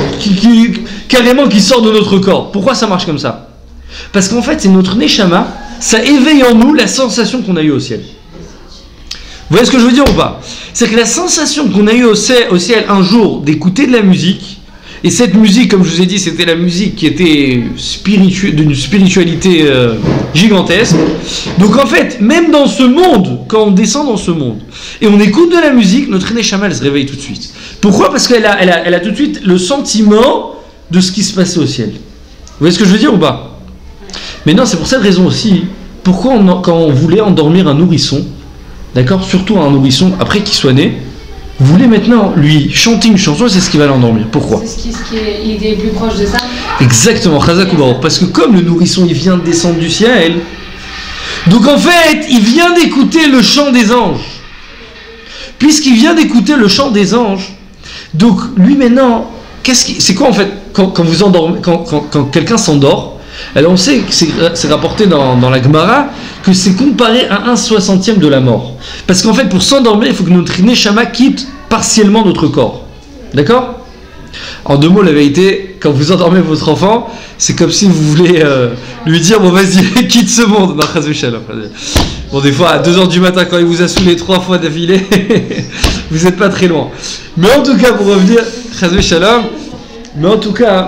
sort de notre corps. Pourquoi ça marche comme ça? Parce qu'en fait, c'est notre Neshama, ça éveille en nous la sensation qu'on a eue au ciel. Vous voyez ce que je veux dire ou pas? C'est que la sensation qu'on a eue au ciel un jour d'écouter de la musique, et cette musique, comme je vous ai dit, c'était la musique qui était d'une spiritualité gigantesque. Donc en fait, même dans ce monde, quand on descend dans ce monde, et on écoute de la musique, notre Neshama, elle se réveille tout de suite. Pourquoi? Parce qu'elle a tout de suite le sentiment de ce qui se passait au ciel. Vous voyez ce que je veux dire ou pas? Mais non, c'est pour cette raison aussi, pourquoi quand on voulait endormir un nourrisson, d'accord, surtout un nourrisson après qu'il soit né, vous voulez maintenant lui chanter une chanson, c'est ce qui va l'endormir. Pourquoi? C'est il est plus proche de ça. Exactement, Chazak ou Baruch. Parce que comme le nourrisson il vient de descendre du ciel, donc en fait il vient d'écouter le chant des anges. Puisqu'il vient d'écouter le chant des anges, donc lui maintenant, c'est quoi en fait quand vous endormez, quand quelqu'un s'endort? Alors on sait que c'est rapporté dans la Gemara que c'est comparé à 1/60e de la mort. Parce qu'en fait pour s'endormir, il faut que notre Neshama quitte partiellement notre corps. D'accord? En deux mots, la vérité, quand vous endormez votre enfant, c'est comme si vous voulez lui dire bon vas-y, quitte ce monde. Non, chas v'shalom. Bon, des fois à 2h du matin quand il vous a saoulé 3 fois d'affilée, vous n'êtes pas très loin. Mais en tout cas, pour revenir, chas v'shalom, mais en tout cas,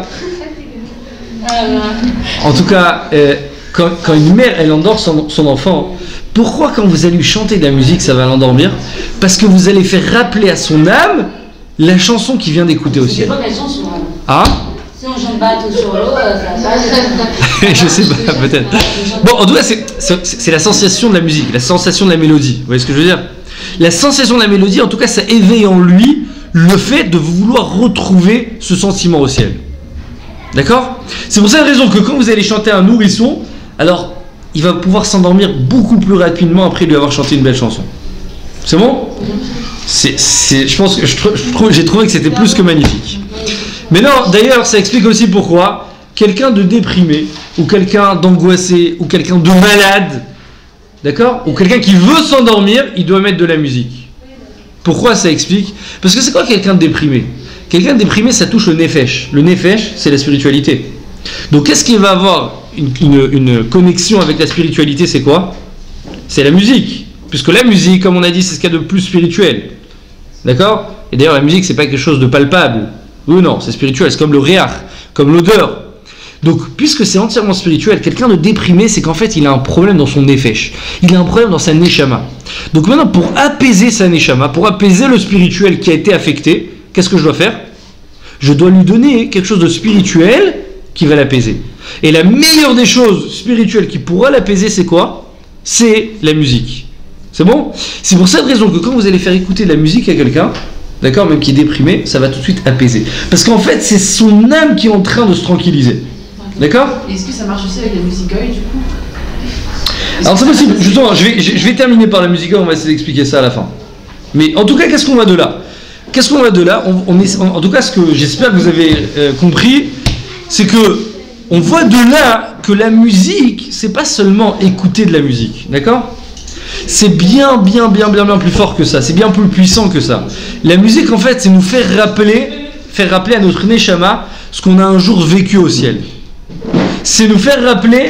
quand une mère elle endort son enfant, pourquoi quand vous allez lui chanter de la musique ça va l'endormir? Parce que vous allez faire rappeler à son âme la chanson qu'il vient d'écouter au ciel. C'est pas quelle chanson? Ah? C'est Si on chante bateau sur l'eau, ça passe. Je sais pas, peut-être. Bon, en tout cas, c'est la sensation de la musique, la sensation de la mélodie. Vous voyez ce que je veux dire? La sensation de la mélodie, en tout cas, ça éveille en lui le fait de vouloir retrouver ce sentiment au ciel. D'accord? C'est pour cette raison que quand vous allez chanter un nourrisson, alors il va pouvoir s'endormir beaucoup plus rapidement après lui avoir chanté une belle chanson. C'est bon? Je pense que j'ai trouvé que c'était plus que magnifique. Mais non, d'ailleurs, ça explique aussi pourquoi quelqu'un de déprimé, ou quelqu'un d'angoissé, ou quelqu'un de malade, d'accord? Ou quelqu'un qui veut s'endormir, il doit mettre de la musique. Pourquoi ça explique? Parce que c'est quoi quelqu'un de déprimé? Quelqu'un de déprimé, ça touche le nefesh. Le nefesh, c'est la spiritualité. Donc qu'est-ce qui va avoir une connexion avec la spiritualité? C'est quoi? C'est la musique. Puisque la musique, comme on a dit, c'est ce qu'il y a de plus spirituel. D'accord? Et d'ailleurs, la musique, c'est pas quelque chose de palpable. Oui, non, c'est spirituel. C'est comme le réach, comme l'odeur. Donc, puisque c'est entièrement spirituel, quelqu'un de déprimé, c'est qu'en fait, il a un problème dans son nefesh. Il a un problème dans sa neshama. Donc maintenant, pour apaiser sa neshama, pour apaiser le spirituel qui a été affecté, qu'est-ce que je dois faire? Je dois lui donner quelque chose de spirituel qui va l'apaiser. Et la meilleure des choses spirituelles qui pourra l'apaiser, c'est quoi? C'est la musique. C'est bon? C'est pour cette raison que quand vous allez faire écouter de la musique à quelqu'un, d'accord, même qui est déprimé, ça va tout de suite apaiser. Parce qu'en fait, c'est son âme qui est en train de se tranquilliser. D'accord? Est-ce que ça marche aussi avec la musique goy, du coup? Alors c'est possible, justement, je vais terminer par la musique, on va essayer d'expliquer ça à la fin. Mais en tout cas, qu'est-ce qu'on va de là? Qu'est-ce qu'on va de là? En tout cas, ce que j'espère que vous avez compris, c'est que on voit de là que la musique, c'est pas seulement écouter de la musique, d'accord? C'est bien plus fort que ça, c'est bien plus puissant que ça. La musique, en fait, c'est nous faire rappeler à notre neshama ce qu'on a un jour vécu au ciel. C'est nous faire rappeler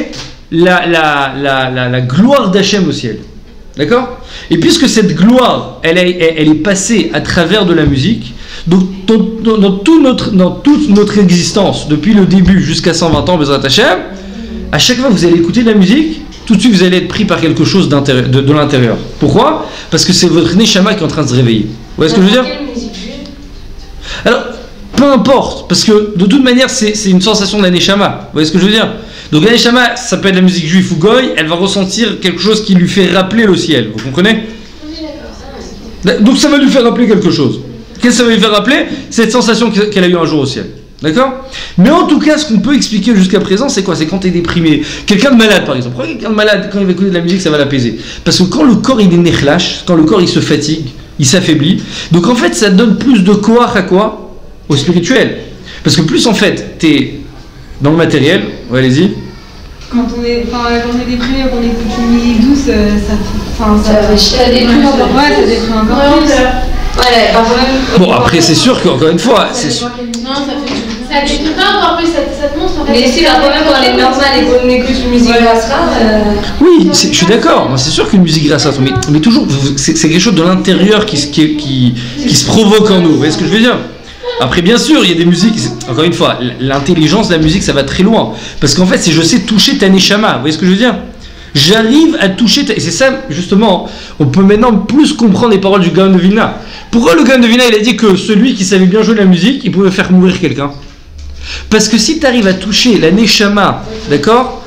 la gloire d'Hachem au ciel. D'accord? Et puisque cette gloire, elle est passée à travers de la musique, donc dans toute notre existence, depuis le début jusqu'à 120 ans, Bezrat Hachem, à chaque fois que vous allez écouter de la musique, tout de suite vous allez être pris par quelque chose de l'intérieur. Pourquoi? Parce que c'est votre neshama qui est en train de se réveiller. Vous voyez ce que je veux dire? Alors, peu importe, parce que de toute manière, c'est une sensation de la neshama. Vous voyez ce que je veux dire? Donc la neshama, ça peut être la musique juive ou goy, elle va ressentir quelque chose qui lui fait rappeler le ciel. Vous comprenez? Donc ça va lui faire rappeler quelque chose. Qu'est-ce que ça va lui faire rappeler? Cette sensation qu'elle a eue un jour au ciel. D'accord? Mais en tout cas, ce qu'on peut expliquer jusqu'à présent, c'est quoi? C'est quand tu es déprimé. Quelqu'un de malade, par exemple. Pourquoi quelqu'un de malade, quand il va écouter de la musique, ça va l'apaiser? Parce que quand le corps il est nechlash, quand le corps il se fatigue, il s'affaiblit, donc en fait ça donne plus de koach à quoi? Au spirituel. Parce que plus en fait, tu es dans le matériel, ouais, allez-y. Quand on est déprimé, qu'on écoute une musique douce, ça déprime encore. Ouais, ça déprime encore plus. Ouais, parfois même. Bon, après, c'est sûr qu'encore une fois, c'est. Non, ça déprime pas encore plus, ça te montre en fait. Mais si, parfois même quand on est normal et qu'on écoute une musique grassera. Oui, je suis d'accord. C'est sûr qu'une musique grassera, mais toujours, c'est quelque chose de l'intérieur qui se provoque en nous. Vous voyez ce que je veux dire? Après, bien sûr, il y a des musiques, encore une fois, l'intelligence de la musique, ça va très loin. Parce qu'en fait, c'est je sais toucher ta neshama. Vous voyez ce que je veux dire? J'arrive à toucher ta... Et c'est ça, justement, on peut maintenant plus comprendre les paroles du Gaon de Vilna. Pourquoi le Gaon de Vilna, il a dit que celui qui savait bien jouer de la musique, il pouvait faire mourir quelqu'un? Parce que si tu arrives à toucher la neshama, d'accord,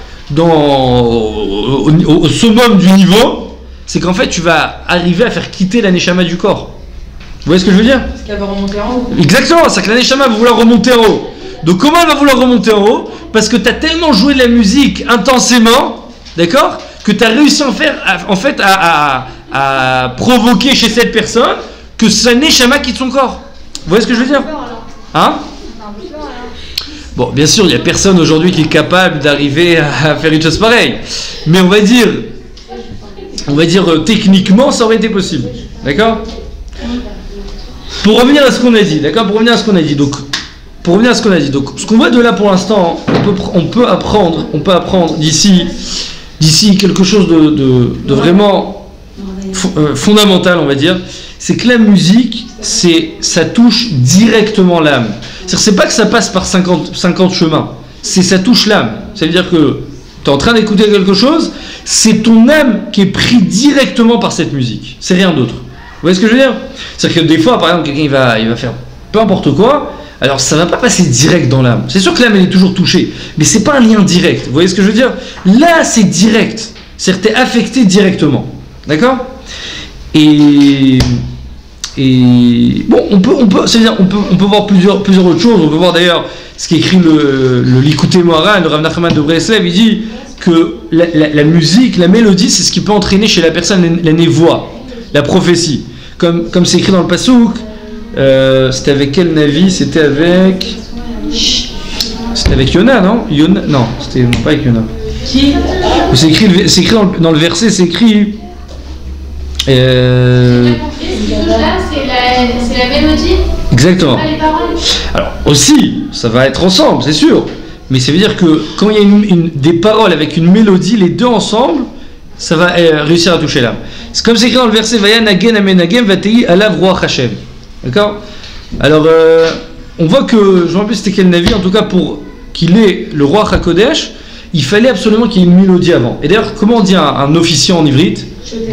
au summum du niveau, c'est qu'en fait, tu vas arriver à faire quitter la neshama du corps. Vous voyez ce que je veux dire? Parce qu'elle va remonter en haut. Exactement, c'est que la neshama va vouloir remonter en haut. Donc comment elle va vouloir remonter en haut? Parce que tu as tellement joué de la musique intensément, d'accord, que tu as réussi à provoquer chez cette personne que sa neshama quitte son corps. Vous voyez ce que je veux dire? Hein? Bon, bien sûr, il n'y a personne aujourd'hui qui est capable d'arriver à faire une chose pareille. Mais on va dire techniquement, ça aurait été possible. D'accord? Pour revenir à ce qu'on a dit, d'accord? Pour revenir à ce qu'on a dit, donc, ce qu'on voit de là pour l'instant, on peut apprendre d'ici quelque chose de vraiment fondamental, on va dire, c'est que la musique, ça touche directement l'âme. C'est pas que ça passe par 50 chemins, ça touche l'âme. Ça veut dire que tu es en train d'écouter quelque chose, c'est ton âme qui est prise directement par cette musique, c'est rien d'autre. Vous voyez ce que je veux dire? C'est-à-dire que des fois, par exemple, quelqu'un il va faire peu importe quoi, alors ça va pas passer direct dans l'âme. C'est sûr que l'âme elle est toujours touchée, mais c'est pas un lien direct. Vous voyez ce que je veux dire? Là c'est direct, c'est-à-dire t'es affecté directement, d'accord? Et bon, on peut voir plusieurs autres choses. On peut voir d'ailleurs ce qu'écrit le Likutei Moharan, le Rav Nachman de Breslev. Il dit que la musique, la mélodie, c'est ce qui peut entraîner chez la personne la névoie, la prophétie. Comme c'est écrit dans le Passouk, c'était avec quel Navi? C'était avec Yona, non? Non, c'était pas avec Yona. Qui? C'est écrit dans le verset, c'est écrit. Là, c'est la mélodie. Exactement. Pas les paroles. Alors aussi, ça va être ensemble, c'est sûr. Mais ça veut dire que quand il y a des paroles avec une mélodie, les deux ensemble, ça va réussir à toucher l'âme. C'est comme c'est écrit dans le verset Vaya nagen amenagem vatei alav ruach Hashem. D'accord? Alors, on voit que, je ne me rappelle plus c'était quel Navi, en tout cas pour qu'il ait le roi HaKodesh, il fallait absolument qu'il y ait une mélodie avant. Et d'ailleurs, comment on dit un officiant en ivrite?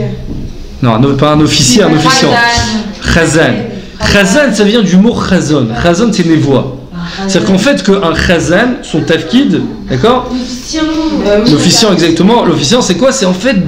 Non, pas un officier, un officiant. Chazan. Chazan, ça vient du mot chazon. Chazon, c'est névoie. C'est-à-dire qu'en fait, qu'un chazan, son tafkid, d'accord? L'officiant, exactement. L'officiant, c'est quoi? C'est en fait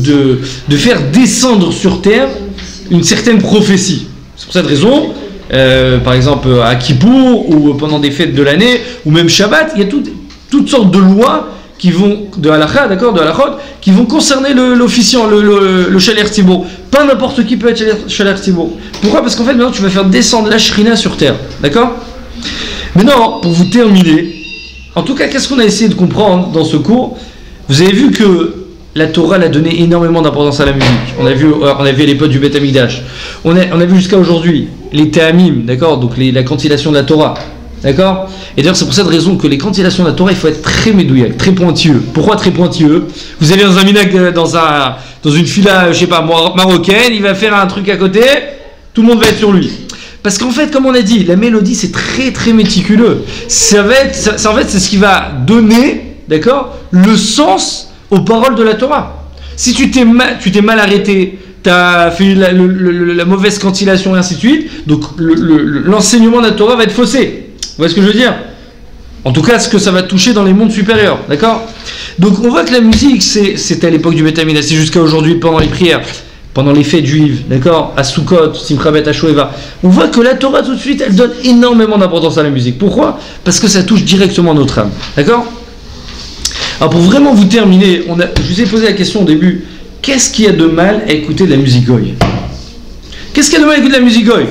de faire descendre sur terre une certaine prophétie. C'est pour cette raison, par exemple, à Kippour, ou pendant des fêtes de l'année, ou même Shabbat, il y a toutes sortes de lois qui vont, de halakha, d'accord, de halachot, qui vont concerner l'officiant, le shaler tzibur. Pas n'importe qui peut être shaler tzibur. Pourquoi? Parce qu'en fait, maintenant, tu vas faire descendre la shrina sur terre, d'accord? Maintenant, pour vous terminer, en tout cas, qu'est-ce qu'on a essayé de comprendre dans ce cours? Vous avez vu que la Torah a donné énormément d'importance à la musique. On a vu à l'époque du Beth Amikdash. On a vu jusqu'à aujourd'hui les Tehamim, d'accord, donc la cantillation de la Torah. D'accord? Et d'ailleurs, c'est pour cette raison que les cantillations de la Torah, il faut être très médouillac, très pointilleux. Pourquoi très pointilleux? Vous allez dans un minag, dans une fila, je sais pas, marocaine, il va faire un truc à côté, tout le monde va être sur lui. Parce qu'en fait, comme on a dit, la mélodie, c'est très très méticuleux. En fait, c'est ce qui va donner, d'accord, le sens aux paroles de la Torah. Si tu t'es mal arrêté, tu as fait la mauvaise cantillation et ainsi de suite, donc l'enseignement de la Torah va être faussé. Vous voyez ce que je veux dire? En tout cas, ce que ça va toucher dans les mondes supérieurs, d'accord? Donc on voit que la musique, c'était à l'époque du Beth Amikdash, c'est jusqu'à aujourd'hui pendant les prières, pendant les fêtes juives, d'accord? À Sukkot, Simcha Bet HaShoeva. On voit que la Torah tout de suite, elle donne énormément d'importance à la musique. Pourquoi? Parce que ça touche directement notre âme, d'accord? Alors pour vraiment vous terminer, je vous ai posé la question au début, qu'est-ce qu'il y a de mal à écouter de la musique goy? Qu'est-ce qu'il y a de mal à écouter de la musique goy?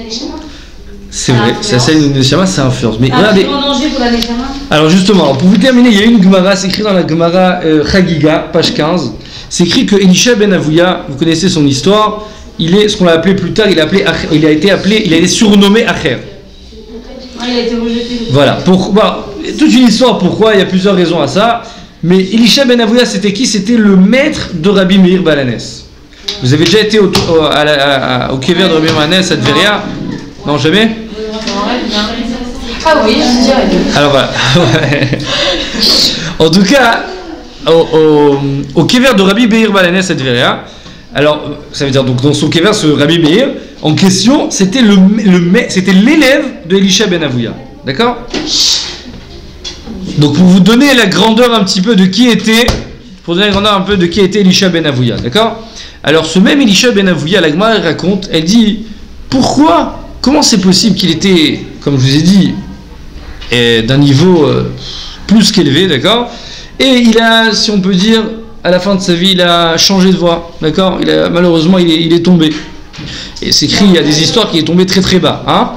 C'est vrai, ça une neshama, ça influence. Mais regardez. Danger pour la neshama. Alors justement, pour vous terminer, il y a une Gemara, c'est écrit dans la Gemara Chagiga, page 15. C'est écrit que Elisha ben Avouya, vous connaissez son histoire, il est ce qu'on l'a appelé plus tard, il a été surnommé Acher. Il a été rejeté. Voilà, toute une histoire, pourquoi, il y a plusieurs raisons à ça. Mais Elisha ben Avouya, c'était qui? C'était le maître de Rabbi Meir Balanès. Vous avez déjà été au kever de Rabbi Meir Balanès à Tveria? Non, jamais? Ah oui, je dirais. Alors voilà. En tout cas, au kever de Rabbi Meir Balanès à Tveria, alors ça veut dire donc dans son kever, ce Rabbi Meir en question, c'était c'était l'élève de Elisha ben Avouya, d'accord? Donc pour vous donner la grandeur un petit peu de qui était, Elisha ben Avouya, d'accord? Alors ce même Elisha ben Avouya, la Gemara raconte, elle dit comment c'est possible qu'il était, comme je vous ai dit, d'un niveau plus qu'élevé, d'accord? Et il a, si on peut dire, à la fin de sa vie, il a changé de voie, d'accord? Malheureusement, il est tombé. Et c'est écrit, il y a des histoires qu'il est tombé très très bas, hein?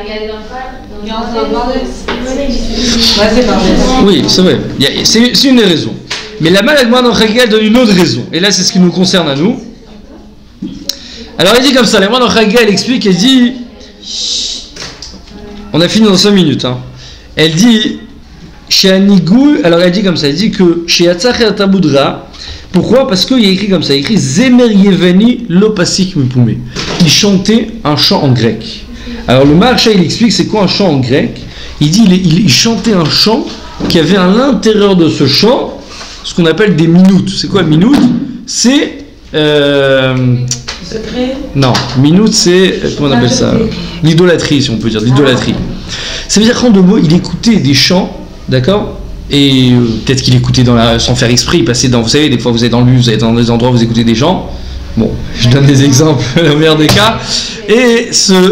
Oui, c'est vrai. C'est une des raisons. Mais la maladie dans Chagiga donne une autre raison. Et là, c'est ce qui nous concerne à nous. Alors, il dit comme ça, la maladie dans Chagiga, elle explique, elle dit... On a fini dans 5 minutes. Hein. Elle dit... Alors, elle dit comme ça, elle dit que... Pourquoi? Parce qu'il y a écrit comme ça, il y a écrit Zemer Yevani Lopasik Mipume. Il chantait un chant en grec. Alors, le Maharsha, il explique c'est quoi un chant en grec. Il dit il chantait un chant qui avait à l'intérieur de ce chant ce qu'on appelle des minutes. C'est quoi minutes? C'est non, minutes c'est comment on appelle ça? L'idolâtrie, si on peut dire, l'idolâtrie. Ça veut dire qu'en 2 mots, il écoutait des chants, d'accord? Et peut-être qu'il écoutait sans faire exprès, il passait dans, vous savez, des fois vous êtes dans le bus, vous êtes dans des endroits où vous écoutez des gens. Bon, je donne des exemples, le meilleur des cas. Et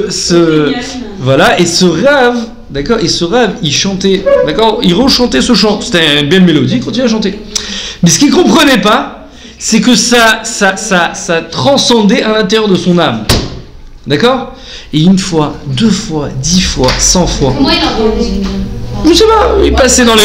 voilà, et ce rave, d'accord, il chantait, d'accord, il rechantait ce chant. C'était une belle mélodie, il continuait à chanter. Mais ce qu'il ne comprenait pas, c'est que ça transcendait à l'intérieur de son âme. D'accord? Et 1 fois, 2 fois, 10 fois, 100 fois. Comment il entendait? Je sais pas, il passait dans les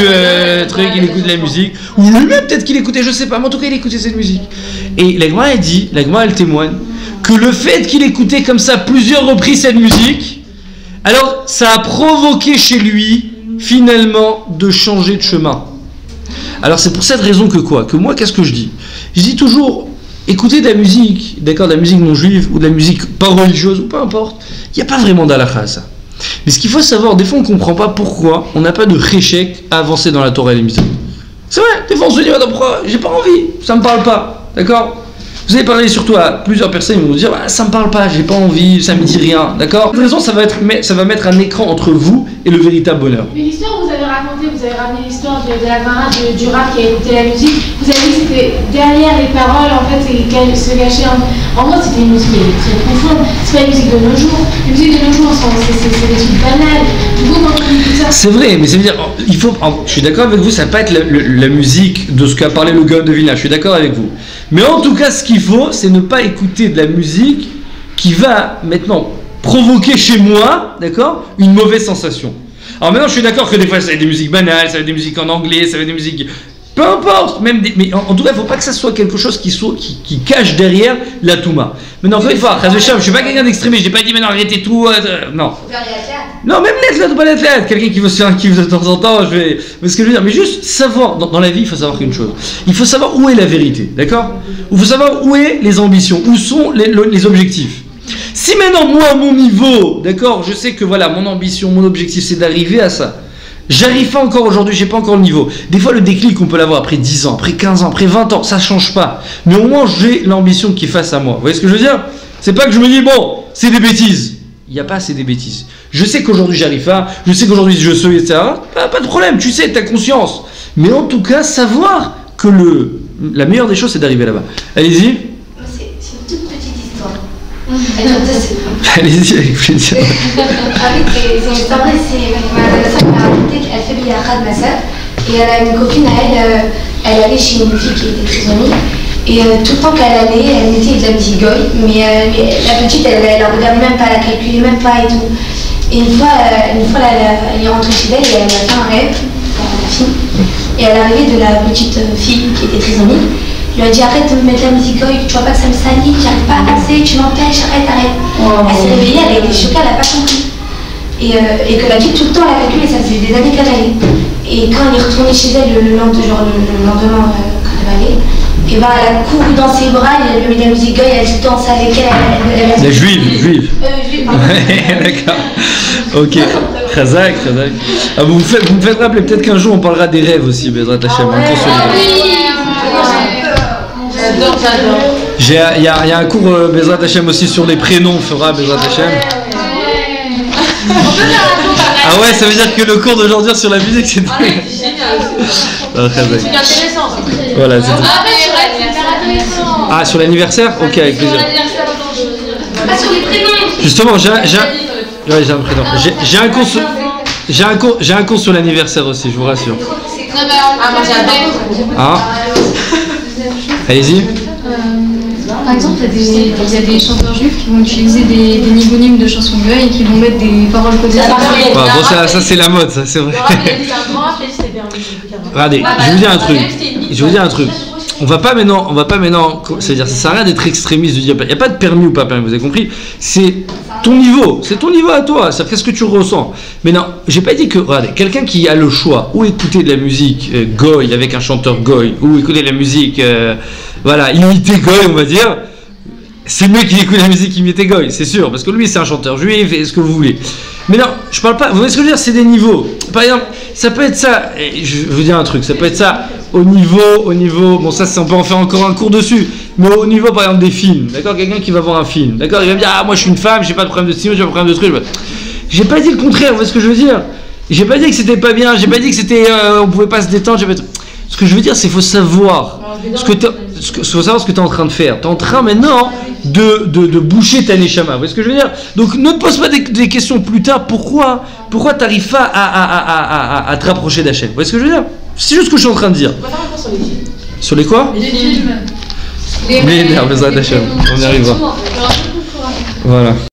rues, il écoutait de la musique, ou lui-même peut-être qu'il écoutait, je sais pas, mais en tout cas il écoutait cette musique. Et la Gemara elle témoigne que le fait qu'il écoutait comme ça plusieurs reprises cette musique, alors ça a provoqué chez lui finalement de changer de chemin. Alors c'est pour cette raison que moi qu'est-ce que je dis? Je dis toujours, écoutez de la musique, d'accord, de la musique non juive ou de la musique pas religieuse ou peu importe, il n'y a pas vraiment d'halakha à ça. Mais ce qu'il faut savoir, des fois on ne comprend pas pourquoi on n'a pas de réchec à avancer dans la Torah et les mitzvot. C'est vrai, des fois on se dit, attends, pourquoi j'ai pas envie, ça me parle pas, d'accord? Vous allez parler surtout à plusieurs personnes, ils vont vous dire, ça me parle pas, j'ai pas envie, ça me dit rien, d'accord? De toute façon, ça va mettre un écran entre vous et le véritable bonheur. Mais l'histoire que vous avez racontée, vous avez ramené l'histoire de la Gemara du rap qui a écouté la musique, vous avez dit que c'était derrière les paroles, en fait, se cachait en mode, c'était une musique qui est très profonde, c'est pas une musique de nos jours. Les musiques de nos jours, c'est des trucs banals. Du coup, quand on dit ça... C'est vrai, mais ça veut dire, je suis d'accord avec vous, ça va pas être la musique de ce qu'a parlé le Gaon de Vilna, je suis d'accord avec vous. Mais en tout cas, ce qu'il faut, c'est ne pas écouter de la musique qui va maintenant provoquer chez moi, d'accord, une mauvaise sensation. Alors maintenant, je suis d'accord que des fois, ça va être des musiques banales, ça va être des musiques en anglais, ça va être des musiques... Peu importe, mais en tout cas, il ne faut pas que ça soit quelque chose qui cache derrière la Touma. Maintenant, encore une fois, je ne suis pas quelqu'un d'extrémiste, je n'ai pas dit maintenant arrêtez tout, non. Non, même l'être, ou pas l'être, quelqu'un qui veut se faire un kiff de temps en temps, mais ce que je veux dire, mais juste savoir, dans la vie, il faut savoir qu'une chose. Il faut savoir où est la vérité, d'accord? Il faut savoir où est les ambitions, où sont les objectifs. Si maintenant, moi, à mon niveau, d'accord, je sais que voilà, mon ambition, mon objectif, c'est d'arriver à ça. J'arrive pas encore aujourd'hui, j'ai pas encore le niveau. Des fois, le déclic, on peut l'avoir après 10 ans, après 15 ans, après 20 ans, ça change pas. Mais au moins, j'ai l'ambition qui est face à moi. Vous voyez ce que je veux dire? C'est pas que je me dis, bon, c'est des bêtises. Il n'y a pas assez des bêtises. Je sais qu'aujourd'hui, j'arrive pas, je sais qu'aujourd'hui, je suis, etc. Pas de problème, tu sais, t'as conscience. Mais en tout cas, savoir que la meilleure des choses, c'est d'arriver là-bas. Allez-y. C'est une toute petite histoire. Allez-y avec plaisir. C'est ma soeur qui m'a raconté qu'elle fait Biyachad, ma soeur, et elle a une copine à elle, elle allait chez une fille qui était très amie, et tout le temps qu'elle allait, elle mettait de la musique goy, mais la petite, elle regardait même pas, elle la calculait même pas et tout. Et une fois elle est rentrée chez elle et elle a fait un rêve, la fille, et elle est arrivée de la petite fille qui était très amie. Il lui a dit arrête de me mettre la musique goy, tu vois pas que ça me salit, j'arrive pas à passer, tu m'empêches, arrête. Elle s'est réveillée, elle a été choquée, elle a pas compris. Et que la fille tout le temps elle a calculé, ça faisait des années qu'elle allait. Et quand elle est retournée chez elle le lendemain quand elle allait, et ben elle a couru dans ses bras, elle lui a mis de la musique goy, elle danse avec elle. La juive. D'accord. Ok. Khazak. Ah, vous me faites rappeler, peut-être qu'un jour on parlera des rêves aussi, Bezrat Hashem. Il y a un cours Bezrat Hashem aussi sur les prénoms, fera Bezrat Hashem. Ah ouais, ça veut dire que le cours d'aujourd'hui sur la musique c'était... C'est intéressant. Voilà, c'est tout. Ah, sur l'anniversaire? Ok, avec plaisir. Ah, sur les prénoms. Justement, j'ai un prénom. J'ai un cours sur l'anniversaire aussi, je vous rassure. Ah, moi j'adore. Ah. Allez-y. Par exemple, il y a des chanteurs juifs qui vont utiliser des nigonimes de chansons goy et qui vont mettre des paroles codées. Ça c'est la mode, ça c'est vrai. Regardez, je vous dis un truc. On va pas maintenant, c'est-à-dire ça sert à rien d'être extrémiste, de dire il n'y a pas de permis ou pas permis, vous avez compris? C'est ton niveau à toi, c'est qu'est-ce que tu ressens. Mais non, j'ai pas dit que, regardez, quelqu'un qui a le choix, ou écouter de la musique goy avec un chanteur goy, ou écouter de la musique, imiter goy, on va dire, c'est mieux qu'il écoute la musique imiter goy, c'est sûr, parce que lui c'est un chanteur juif, et ce que vous voulez. Mais non, je parle pas, vous voyez ce que je veux dire, c'est des niveaux. Par exemple, ça peut être ça, je vais vous dire un truc, ça peut être ça au niveau, bon ça on peut en faire encore un cours dessus, mais au niveau par exemple des films, d'accord, quelqu'un qui va voir un film, d'accord, il va me dire, ah moi je suis une femme, j'ai pas de problème de style, j'ai pas de problème de truc. J'ai pas dit le contraire, vous voyez ce que je veux dire? J'ai pas dit que c'était pas bien, j'ai pas dit que c'était on pouvait pas se détendre, ce que je veux dire c'est qu'il faut savoir faut savoir ce que tu es en train de faire. Tu es en train maintenant de boucher ta neshama, vous voyez ce que je veux dire? Donc ne te pose pas des questions plus tard, pourquoi tu n'arrives pas à te rapprocher d'Hachem, vous voyez ce que je veux dire? C'est juste ce que je suis en train de dire. On va faire un peu sur les films. Sur les quoi? Les films. Les nerfs, on y arrivera. Voilà.